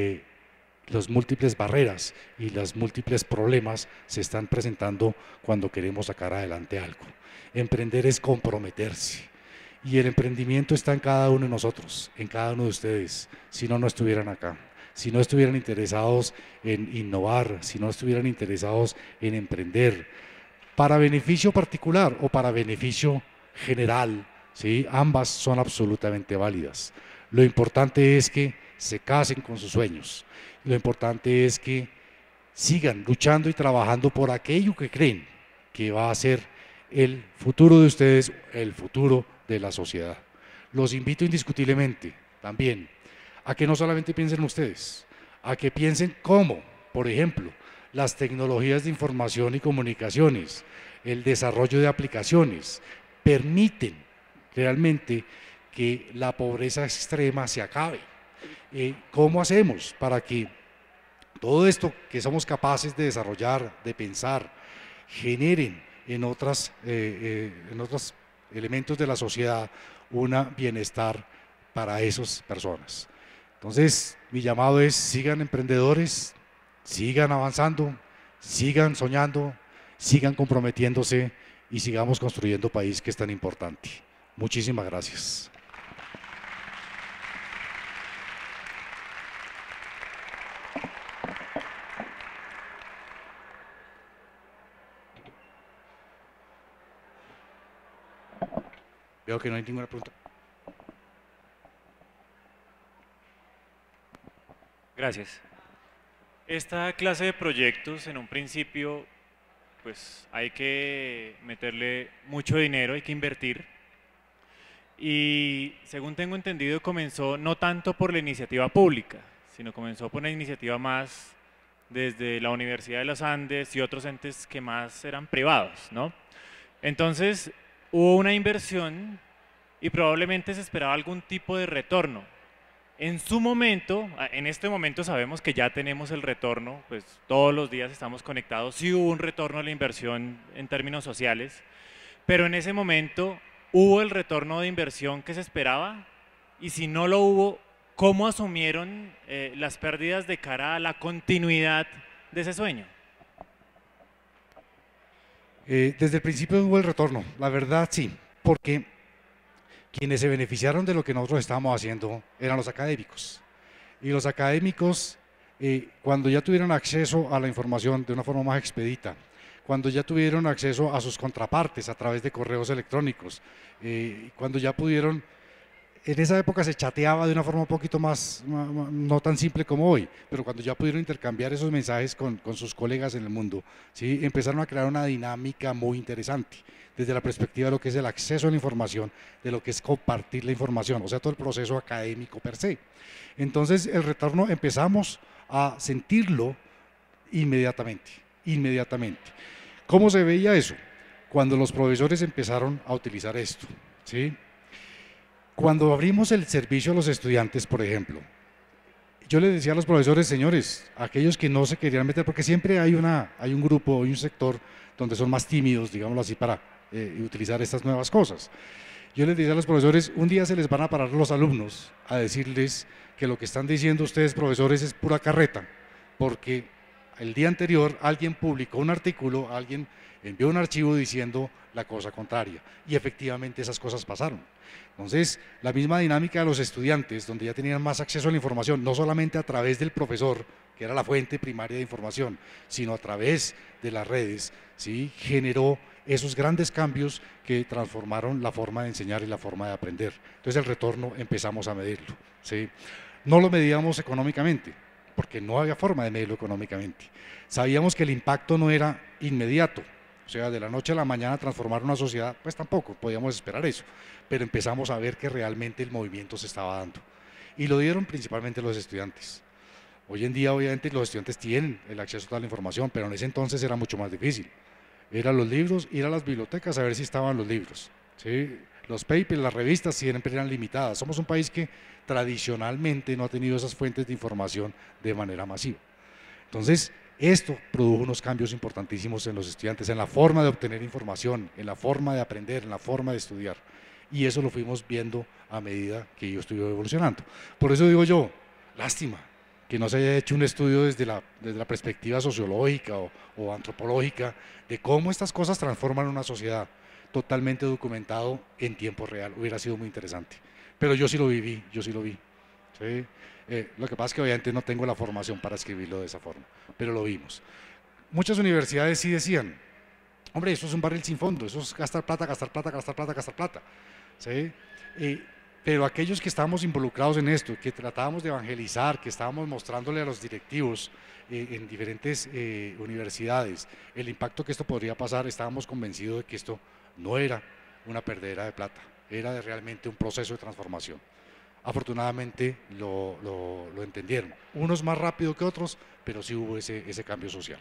barreras y los múltiples problemas se están presentando cuando queremos sacar adelante algo. Emprender es comprometerse. Y el emprendimiento está en cada uno de nosotros, en cada uno de ustedes, si no, no estuvieran acá, si no estuvieran interesados en innovar, si no estuvieran interesados en emprender, para beneficio particular o para beneficio general, ¿sí? Ambas son absolutamente válidas. Lo importante es que se casen con sus sueños, lo importante es que sigan luchando y trabajando por aquello que creen que va a ser el futuro de ustedes, el futuro de la sociedad. Los invito indiscutiblemente también a que no solamente piensen ustedes, a que piensen cómo, por ejemplo, las tecnologías de información y comunicaciones, el desarrollo de aplicaciones, permiten realmente que la pobreza extrema se acabe. ¿Cómo hacemos para que todo esto que somos capaces de desarrollar, de pensar, generen en otros elementos de la sociedad un bienestar para esas personas? Entonces, mi llamado es: sigan emprendedores, sigan avanzando, sigan soñando, sigan comprometiéndose y sigamos construyendo país, que es tan importante. Muchísimas gracias. Veo que no hay ninguna pregunta.
Gracias. Esta clase de proyectos, en un principio, pues hay que meterle mucho dinero, hay que invertir. Y según tengo entendido, comenzó no tanto por la iniciativa pública, sino comenzó por una iniciativa más desde la Universidad de los Andes y otros entes que más eran privados, ¿no? Entonces, hubo una inversión y probablemente se esperaba algún tipo de retorno. En su momento, en este momento sabemos que ya tenemos el retorno, pues todos los días estamos conectados, sí hubo un retorno a la inversión en términos sociales, pero en ese momento hubo el retorno de inversión que se esperaba, y si no lo hubo, ¿cómo asumieron las pérdidas de cara a la continuidad de ese sueño?
Desde el principio hubo el retorno, la verdad sí, porque quienes se beneficiaron de lo que nosotros estábamos haciendo eran los académicos. Y los académicos, cuando ya tuvieron acceso a la información de una forma más expedita, cuando ya tuvieron acceso a sus contrapartes a través de correos electrónicos, cuando ya pudieron, en esa época se chateaba de una forma un poquito más, no tan simple como hoy, pero cuando ya pudieron intercambiar esos mensajes con sus colegas en el mundo, ¿sí? Empezaron a crear una dinámica muy interesante desde la perspectiva de lo que es el acceso a la información, de lo que es compartir la información, o sea, todo el proceso académico per se. Entonces, el retorno empezamos a sentirlo inmediatamente, inmediatamente. ¿Cómo se veía eso? Cuando los profesores empezaron a utilizar esto, ¿sí? Cuando abrimos el servicio a los estudiantes, por ejemplo, yo les decía a los profesores, señores, aquellos que no se querían meter, porque siempre hay un grupo, hay un sector donde son más tímidos, digámoslo así, para utilizar estas nuevas cosas. Yo les decía a los profesores, un día se les van a parar los alumnos a decirles que lo que están diciendo ustedes, profesores, es pura carreta, porque el día anterior alguien publicó un artículo, alguien envió un archivo diciendo la cosa contraria, y efectivamente esas cosas pasaron. Entonces, la misma dinámica de los estudiantes, donde ya tenían más acceso a la información, no solamente a través del profesor, que era la fuente primaria de información, sino a través de las redes, ¿sí? Generó esos grandes cambios que transformaron la forma de enseñar y la forma de aprender. Entonces el retorno empezamos a medirlo, ¿sí? No lo medíamos económicamente, porque no había forma de medirlo económicamente. Sabíamos que el impacto no era inmediato, o sea, de la noche a la mañana transformar una sociedad, pues tampoco podíamos esperar eso, pero empezamos a ver que realmente el movimiento se estaba dando. Y lo dieron principalmente los estudiantes. Hoy en día, obviamente, los estudiantes tienen el acceso a toda la información, pero en ese entonces era mucho más difícil. Eran los libros, ir a las bibliotecas a ver si estaban los libros, ¿sí? Los papers, las revistas siempre eran limitadas. Somos un país que tradicionalmente no ha tenido esas fuentes de información de manera masiva. Entonces, esto produjo unos cambios importantísimos en los estudiantes, en la forma de obtener información, en la forma de aprender, en la forma de estudiar. Y eso lo fuimos viendo a medida que yo estuve evolucionando. Por eso digo yo, lástima que no se haya hecho un estudio desde la perspectiva sociológica o antropológica de cómo estas cosas transforman una sociedad, totalmente documentado en tiempo real. Hubiera sido muy interesante. Pero yo sí lo viví, yo sí lo vi, ¿sí? Lo que pasa es que obviamente no tengo la formación para escribirlo de esa forma, pero lo vimos. Muchas universidades sí decían, hombre, eso es un barril sin fondo, eso es gastar plata, gastar plata, gastar plata, gastar plata, ¿sí? Pero aquellos que estábamos involucrados en esto, que tratábamos de evangelizar, que estábamos mostrándole a los directivos en diferentes universidades el impacto que esto podría pasar, estábamos convencidos de que esto no era una perdedera de plata, era realmente un proceso de transformación. Afortunadamente lo entendieron, unos más rápido que otros, pero sí hubo ese cambio social.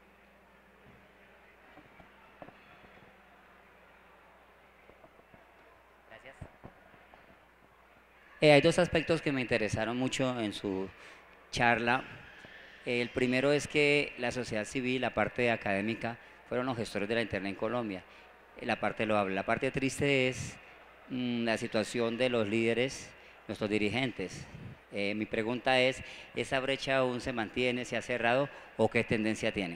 Gracias. Hay dos aspectos que me interesaron mucho en su charla. El primero es que la sociedad civil, la parte académica, fueron los gestores de la Internet en Colombia. La parte loable. La parte triste es la situación de los líderes, nuestros dirigentes. Mi pregunta es, ¿esa brecha aún se mantiene, se ha cerrado o qué tendencia tiene?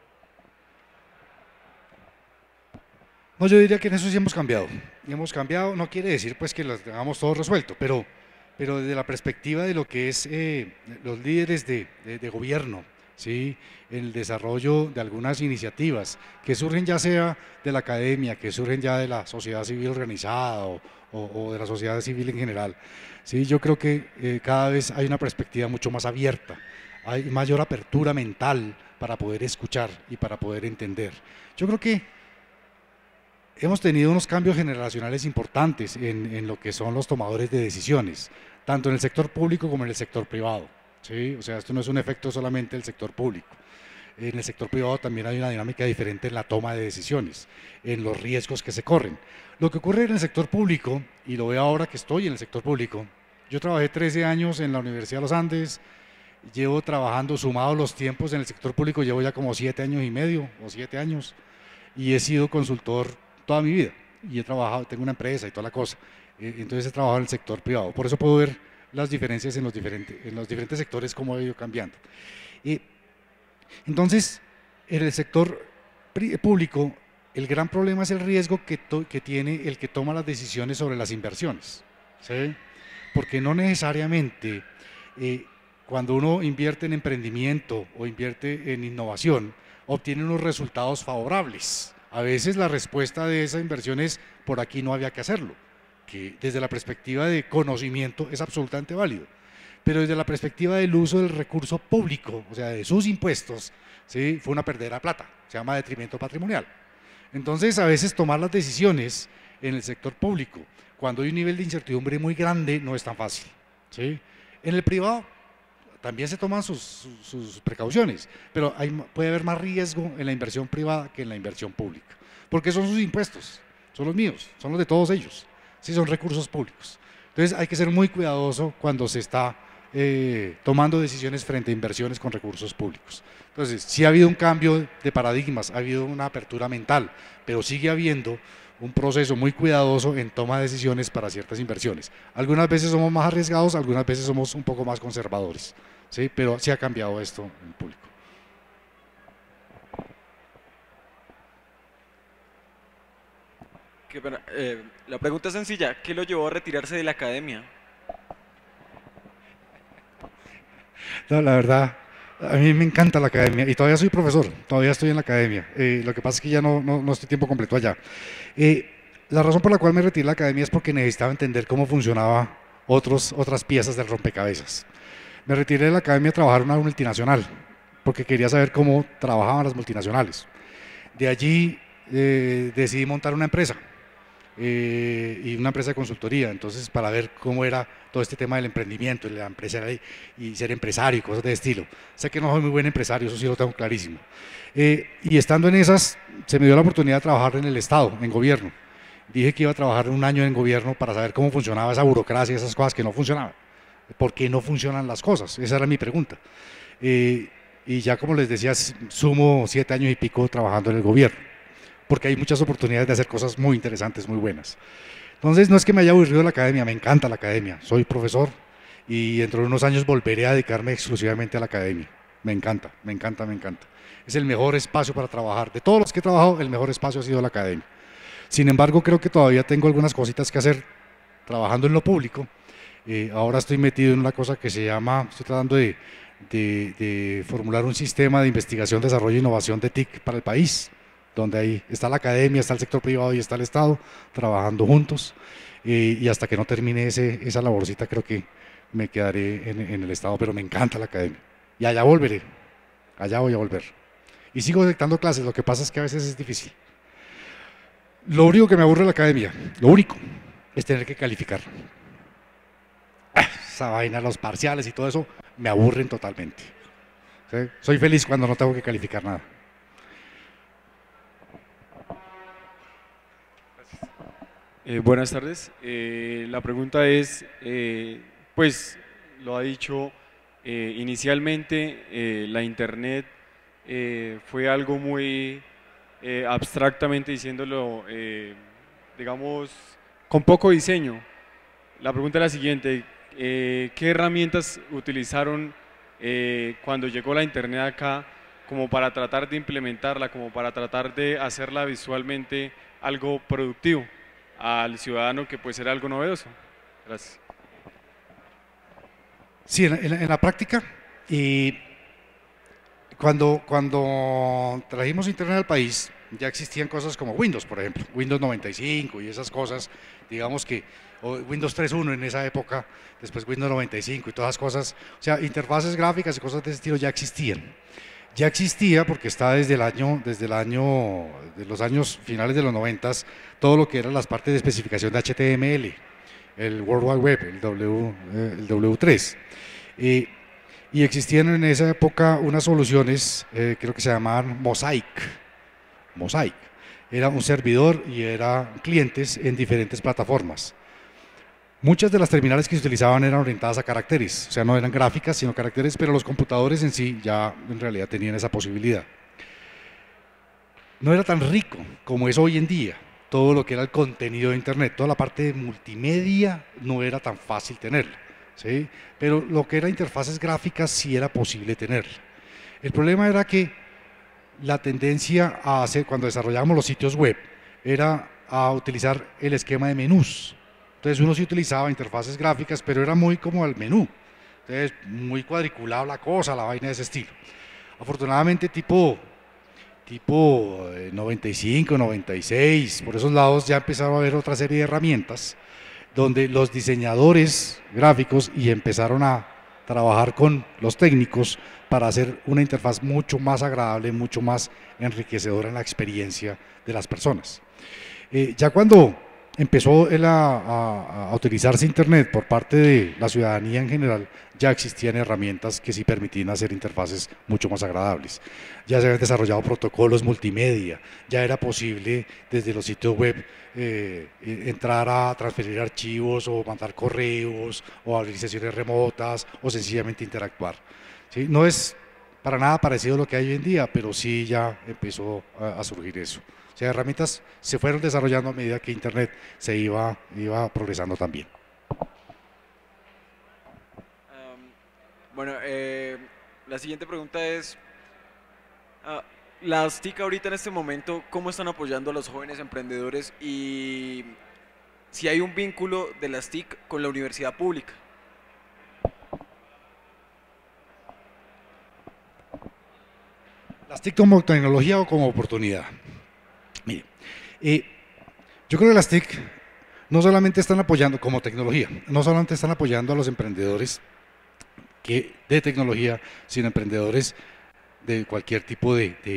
No, yo diría que en eso sí hemos cambiado. Y hemos cambiado, no quiere decir pues que lo tengamos todo resuelto, pero desde la perspectiva de lo que es los líderes de gobierno, ¿sí? El desarrollo de algunas iniciativas que surgen ya sea de la academia, que surgen ya de la sociedad civil organizada o de la sociedad civil en general. ¿Sí? Yo creo que cada vez hay una perspectiva mucho más abierta, hay mayor apertura mental para poder escuchar y para poder entender. Yo creo que hemos tenido unos cambios generacionales importantes en lo que son los tomadores de decisiones, tanto en el sector público como en el sector privado. ¿Sí? O sea, esto no es un efecto solamente del sector público. En el sector privado también hay una dinámica diferente en la toma de decisiones, en los riesgos que se corren. Lo que ocurre en el sector público, y lo veo ahora que estoy en el sector público, yo trabajé 13 años en la Universidad de los Andes, llevo trabajando sumados los tiempos en el sector público, llevo ya como 7 años y medio o 7 años, y he sido consultor toda mi vida, y he trabajado, tengo una empresa y toda la cosa, entonces he trabajado en el sector privado, por eso puedo ver las diferencias en los diferentes sectores, cómo ha ido cambiando. Entonces, en el sector público, el gran problema es el riesgo que tiene el que toma las decisiones sobre las inversiones, ¿sí? Porque no necesariamente cuando uno invierte en emprendimiento o invierte en innovación, obtiene unos resultados favorables. A veces la respuesta de esa inversión es, por aquí no había que hacerlo, que desde la perspectiva de conocimiento es absolutamente válido, pero desde la perspectiva del uso del recurso público, o sea, de sus impuestos, ¿sí? Fue una perdera de plata, se llama detrimento patrimonial. Entonces, a veces tomar las decisiones en el sector público, cuando hay un nivel de incertidumbre muy grande, no es tan fácil, ¿sí? En el privado, también se toman sus precauciones, pero puede haber más riesgo en la inversión privada que en la inversión pública, porque son sus impuestos, son los míos, son los de todos ellos, sí, son recursos públicos. Entonces hay que ser muy cuidadoso cuando se está tomando decisiones frente a inversiones con recursos públicos. Entonces, sí ha habido un cambio de paradigmas, ha habido una apertura mental, pero sigue habiendo un proceso muy cuidadoso en toma de decisiones para ciertas inversiones. Algunas veces somos más arriesgados, algunas veces somos un poco más conservadores, ¿sí? Pero sí ha cambiado esto en público.
La pregunta es sencilla, ¿qué lo llevó a retirarse de la academia?
No, la verdad, a mí me encanta la academia y todavía soy profesor, todavía estoy en la academia. Lo que pasa es que ya no estoy tiempo completo allá. La razón por la cual me retiré de la academia es porque necesitaba entender cómo funcionaban otras piezas del rompecabezas. Me retiré de la academia a trabajar en una multinacional, porque quería saber cómo trabajaban las multinacionales. De allí decidí montar una empresa, y una empresa de consultoría, entonces para ver cómo era todo este tema del emprendimiento, la empresa y ser empresario y cosas de estilo. Sé que no soy muy buen empresario, eso sí lo tengo clarísimo. Y estando en esas, se me dio la oportunidad de trabajar en el Estado, en gobierno. Dije que iba a trabajar un año en gobierno para saber cómo funcionaba esa burocracia, esas cosas que no funcionaban. ¿Por qué no funcionan las cosas? Esa era mi pregunta. Y ya como les decía, sumo 7 años y pico trabajando en el gobierno, porque hay muchas oportunidades de hacer cosas muy interesantes, muy buenas. Entonces no es que me haya aburrido la academia, me encanta la academia, soy profesor y dentro de unos años volveré a dedicarme exclusivamente a la academia. Me encanta, me encanta, me encanta. Es el mejor espacio para trabajar. De todos los que he trabajado, el mejor espacio ha sido la academia. Sin embargo, creo que todavía tengo algunas cositas que hacer trabajando en lo público. Ahora estoy metido en una cosa que se llama, estoy tratando de formular un sistema de investigación, desarrollo e innovación de TIC para el país, donde ahí está la academia, está el sector privado y está el Estado, trabajando juntos, y hasta que no termine esa laborcita creo que me quedaré en el Estado, pero me encanta la academia, y allá volveré, allá voy a volver. Y sigo dictando clases, lo que pasa es que a veces es difícil. Lo único que me aburre de la academia, lo único, es tener que calificar. Esa vaina, los parciales y todo eso, me aburren totalmente. ¿Sí? Soy feliz cuando no tengo que calificar nada.
Buenas tardes. La pregunta es, pues lo ha dicho inicialmente, la Internet fue algo muy abstractamente diciéndolo, digamos, con poco diseño. La pregunta es la siguiente, ¿qué herramientas utilizaron cuando llegó la Internet acá como para tratar de implementarla, como para tratar de hacerla visualmente algo productivo al ciudadano, que puede ser algo novedoso? Gracias.
Sí, en la práctica, y cuando trajimos Internet al país, ya existían cosas como Windows, por ejemplo, Windows 95 y esas cosas, digamos que, o Windows 3.1 en esa época, después Windows 95 y todas esas cosas, o sea, interfaces gráficas y cosas de ese estilo ya existían. Ya existía porque está desde los años finales de los 90, todo lo que eran las partes de especificación de HTML, el World Wide Web, el W3. Y existían en esa época unas soluciones, creo que se llamaban Mosaic. Mosaic. Era un servidor y eran clientes en diferentes plataformas. Muchas de las terminales que se utilizaban eran orientadas a caracteres, o sea, no eran gráficas, sino caracteres, pero los computadores en sí ya en realidad tenían esa posibilidad. No era tan rico como es hoy en día, todo lo que era el contenido de Internet, toda la parte de multimedia no era tan fácil tenerla, ¿sí? Pero lo que era interfaces gráficas sí era posible tenerla. El problema era que la tendencia a hacer, cuando desarrollábamos los sitios web, era a utilizar el esquema de menús. Entonces uno sí utilizaba interfaces gráficas, pero era muy como el menú. Entonces muy cuadriculado la cosa, la vaina de ese estilo. Afortunadamente tipo 95, 96, por esos lados ya empezaron a haber otra serie de herramientas donde los diseñadores gráficos y empezaron a trabajar con los técnicos para hacer una interfaz mucho más agradable, mucho más enriquecedora en la experiencia de las personas. Ya cuando empezó a utilizarse Internet por parte de la ciudadanía en general, ya existían herramientas que sí permitían hacer interfaces mucho más agradables. Ya se habían desarrollado protocolos multimedia, ya era posible desde los sitios web entrar a transferir archivos o mandar correos o abrir sesiones remotas o sencillamente interactuar. ¿Sí? No es para nada parecido a lo que hay hoy en día, pero sí ya empezó a surgir eso. O sea, herramientas se fueron desarrollando a medida que Internet se iba progresando también.
Bueno, la siguiente pregunta es, las TIC ahorita en este momento, ¿cómo están apoyando a los jóvenes emprendedores y si hay un vínculo de las TIC con la universidad pública?
¿Las TIC como tecnología o como oportunidad? Mire, yo creo que las TIC no solamente están apoyando como tecnología, no solamente están apoyando a los emprendedores de tecnología, sino emprendedores de cualquier tipo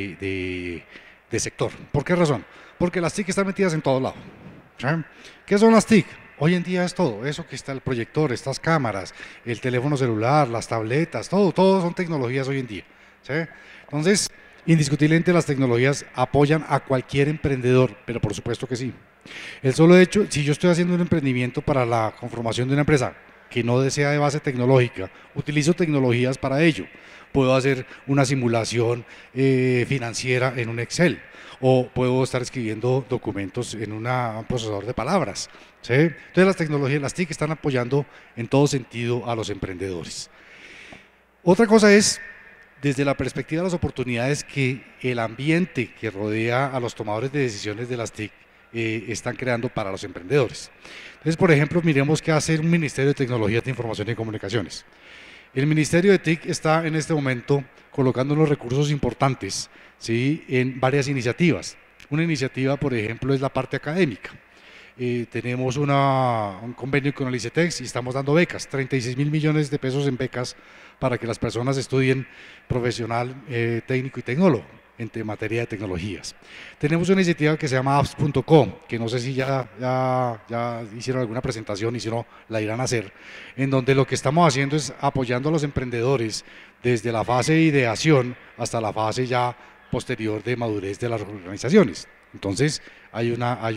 de sector. ¿Por qué razón? Porque las TIC están metidas en todo lado. ¿Sí? ¿Qué son las TIC? Hoy en día es todo, eso que está el proyector, estas cámaras, el teléfono celular, las tabletas, todo son tecnologías hoy en día. ¿Sí? Entonces, indiscutiblemente las tecnologías apoyan a cualquier emprendedor, pero por supuesto que sí. El solo hecho, si yo estoy haciendo un emprendimiento para la conformación de una empresa que no desea de base tecnológica, utilizo tecnologías para ello. Puedo hacer una simulación financiera en un Excel o puedo estar escribiendo documentos en un procesador de palabras. ¿Sí? Entonces las tecnologías, las TIC están apoyando en todo sentido a los emprendedores. Otra cosa es, desde la perspectiva de las oportunidades que el ambiente que rodea a los tomadores de decisiones de las TIC están creando para los emprendedores. Entonces, por ejemplo, miremos qué hace un Ministerio de Tecnologías de Información y Comunicaciones. El Ministerio de TIC está en este momento colocando unos recursos importantes, ¿sí?, en varias iniciativas. Una iniciativa, por ejemplo, es la parte académica. Tenemos un convenio con el ICETEX y estamos dando becas, 36.000 millones de pesos en becas para que las personas estudien profesional, técnico y tecnólogo en materia de tecnologías. Tenemos una iniciativa que se llama apps.com, que no sé si ya hicieron alguna presentación y si no, la irán a hacer, en donde lo que estamos haciendo es apoyando a los emprendedores desde la fase de ideación hasta la fase ya posterior de madurez de las organizaciones. Entonces, hay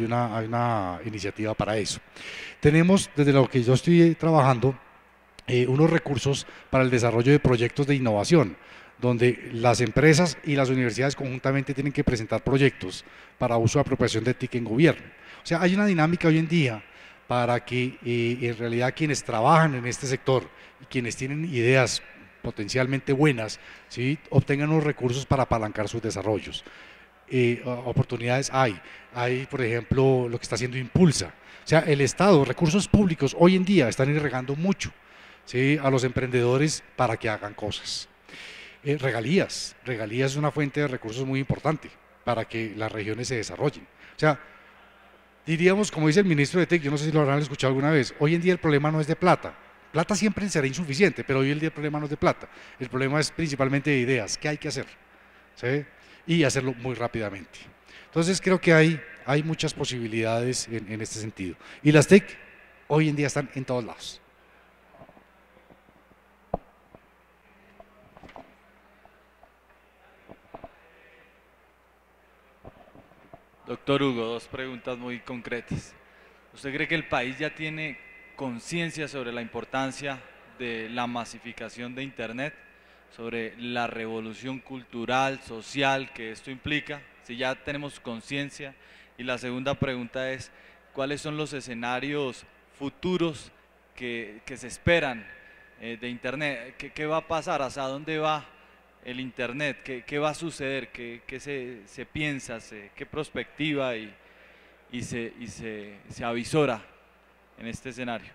una iniciativa para eso. Tenemos, desde lo que yo estoy trabajando, unos recursos para el desarrollo de proyectos de innovación, donde las empresas y las universidades conjuntamente tienen que presentar proyectos para uso de apropiación de TIC en gobierno. O sea, hay una dinámica hoy en día para que en realidad quienes trabajan en este sector y quienes tienen ideas potencialmente buenas, ¿sí?, obtengan unos recursos para apalancar sus desarrollos. Oportunidades hay, por ejemplo, lo que está haciendo Impulsa. O sea, el Estado, recursos públicos hoy en día están irrigando mucho, ¿sí?, a los emprendedores para que hagan cosas. Regalías es una fuente de recursos muy importante para que las regiones se desarrollen. O sea, diríamos, como dice el ministro de TIC, yo no sé si lo habrán escuchado alguna vez, hoy en día el problema no es de plata. Plata siempre será insuficiente, pero hoy en día el problema no es de plata. El problema es principalmente de ideas, ¿qué hay que hacer? ¿Sí? Y hacerlo muy rápidamente. Entonces creo que hay muchas posibilidades en este sentido. Y las TIC hoy en día están en todos lados.
Doctor Hugo, dos preguntas muy concretas. ¿Usted cree que el país ya tiene conciencia sobre la importancia de la masificación de Internet, sobre la revolución cultural, social que esto implica? Si ya tenemos conciencia. Y la segunda pregunta es, ¿cuáles son los escenarios futuros que se esperan de Internet? ¿Qué va a pasar? ¿Hacia dónde va el Internet? ¿Qué va a suceder? ¿Qué se piensa? ¿Qué perspectiva y se avisora en este escenario?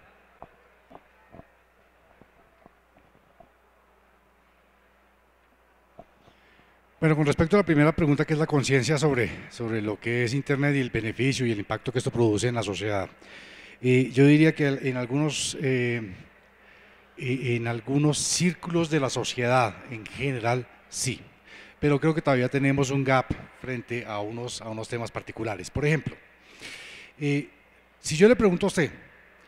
Bueno, con respecto a la primera pregunta, que es la conciencia sobre lo que es Internet y el beneficio y el impacto que esto produce en la sociedad, yo diría que en algunos círculos de la sociedad en general sí, pero creo que todavía tenemos un gap frente a unos temas particulares. Por ejemplo, Si yo le pregunto a usted,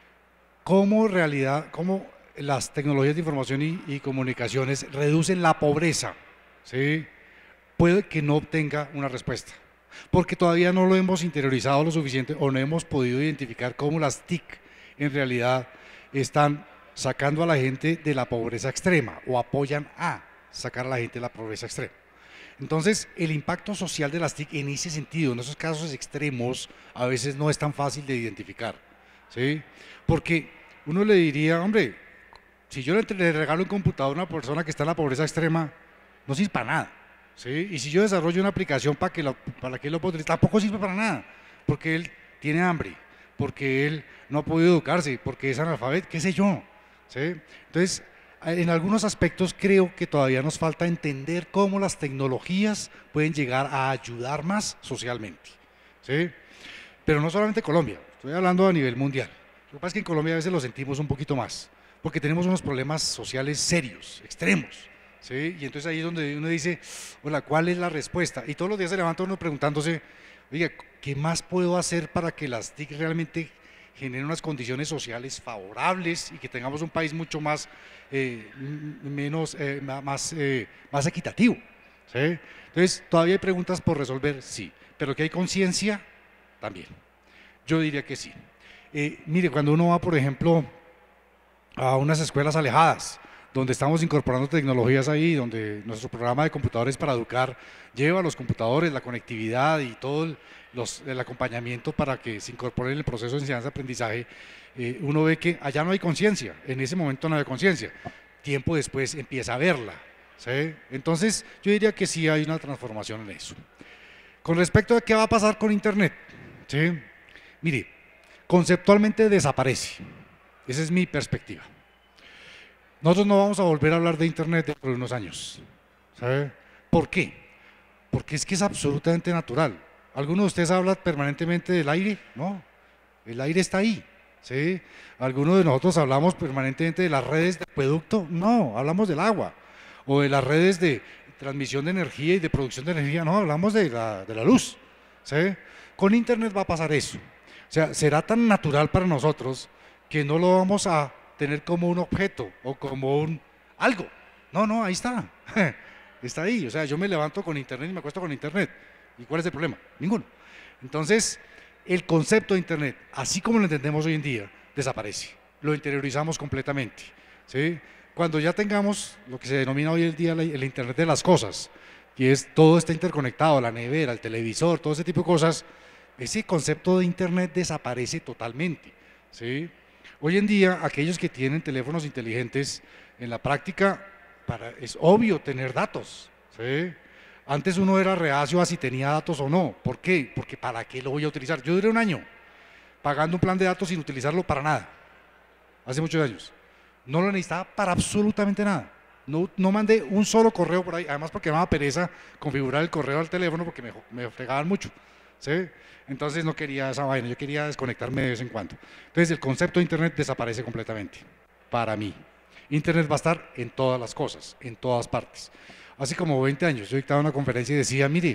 cómo las tecnologías de información y comunicaciones reducen la pobreza, ¿sí? Puede que no obtenga una respuesta, porque todavía no lo hemos interiorizado lo suficiente o no hemos podido identificar cómo las TIC en realidad están sacando a la gente de la pobreza extrema o apoyan a sacar a la gente de la pobreza extrema. Entonces, el impacto social de las TIC en ese sentido, en esos casos extremos, a veces no es tan fácil de identificar, ¿sí? Porque uno le diría, hombre, si yo le regalo un computador a una persona que está en la pobreza extrema, no sirve para nada, ¿sí? Y si yo desarrollo una aplicación para que él lo pueda utilizar, tampoco sirve para nada, porque él tiene hambre, porque él no ha podido educarse, porque es analfabeto, qué sé yo, ¿sí? Entonces, en algunos aspectos creo que todavía nos falta entender cómo las tecnologías pueden llegar a ayudar más socialmente, ¿sí? Pero no solamente Colombia, estoy hablando a nivel mundial. Lo que pasa es que en Colombia a veces lo sentimos un poquito más, porque tenemos unos problemas sociales serios, extremos, ¿sí? Y entonces ahí es donde uno dice, hola, ¿cuál es la respuesta? Y todos los días se levanta uno preguntándose, oiga, ¿qué más puedo hacer para que las TIC realmente generen unas condiciones sociales favorables y que tengamos un país mucho más, más equitativo, ¿sí? Entonces, todavía hay preguntas por resolver, sí, pero que hay conciencia, también. Yo diría que sí. Mire, cuando uno va, por ejemplo, a unas escuelas alejadas, donde estamos incorporando tecnologías ahí, donde nuestro programa de computadores para educar lleva los computadores, la conectividad y todo el acompañamiento para que se incorporen en el proceso de enseñanza-aprendizaje, uno ve que allá no hay conciencia, en ese momento no hay conciencia, tiempo después empieza a verla, ¿sí? Entonces yo diría que sí hay una transformación en eso. Con respecto a qué va a pasar con Internet, ¿sí? Mire, conceptualmente desaparece, esa es mi perspectiva. Nosotros no vamos a volver a hablar de Internet dentro de unos años, ¿sabe? ¿Por qué? Porque es que es absolutamente natural. ¿Alguno de ustedes habla permanentemente del aire? No, el aire está ahí, ¿sí? ¿Alguno de nosotros hablamos permanentemente de las redes de acueducto? No, hablamos del agua. O de las redes de transmisión de energía y de producción de energía, no, hablamos de la luz, ¿sí? Con Internet va a pasar eso. O sea, será tan natural para nosotros que no lo vamos a tener como un objeto o como un algo. No, no, ahí está. Está ahí. O sea, yo me levanto con Internet y me acuesto con Internet. ¿Y cuál es el problema? Ninguno. Entonces, el concepto de Internet, así como lo entendemos hoy en día, desaparece. Lo interiorizamos completamente, ¿sí? Cuando ya tengamos lo que se denomina hoy en día el Internet de las cosas, que es todo está interconectado, la nevera, el televisor, todo ese tipo de cosas, ese concepto de Internet desaparece totalmente, ¿sí? Hoy en día, aquellos que tienen teléfonos inteligentes, en la práctica es obvio tener datos, ¿sí? Antes uno era reacio a si tenía datos o no. ¿Por qué? Porque ¿para qué lo voy a utilizar? Yo duré un año pagando un plan de datos sin utilizarlo para nada, hace muchos años. No lo necesitaba para absolutamente nada. No mandé un solo correo por ahí, además porque me daba pereza configurar el correo al teléfono porque me fregaban mucho, ¿sí? Entonces no quería esa vaina, yo quería desconectarme de vez en cuando. Entonces el concepto de Internet desaparece completamente, para mí. Internet va a estar en todas las cosas, en todas partes. Hace como 20 años yo dictaba una conferencia y decía, mire,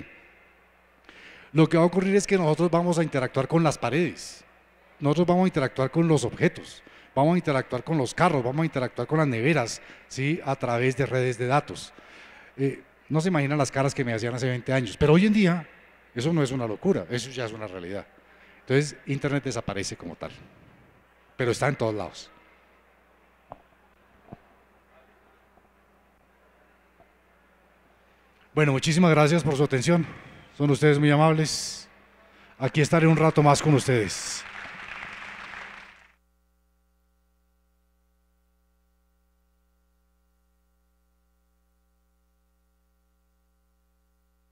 lo que va a ocurrir es que nosotros vamos a interactuar con las paredes, nosotros vamos a interactuar con los objetos, vamos a interactuar con los carros, vamos a interactuar con las neveras, ¿sí? A través de redes de datos. No se imaginan las caras que me hacían hace 20 años, pero hoy en día eso no es una locura, eso ya es una realidad. Entonces, Internet desaparece como tal, pero está en todos lados. Bueno, muchísimas gracias por su atención. Son ustedes muy amables. Aquí estaré un rato más con ustedes.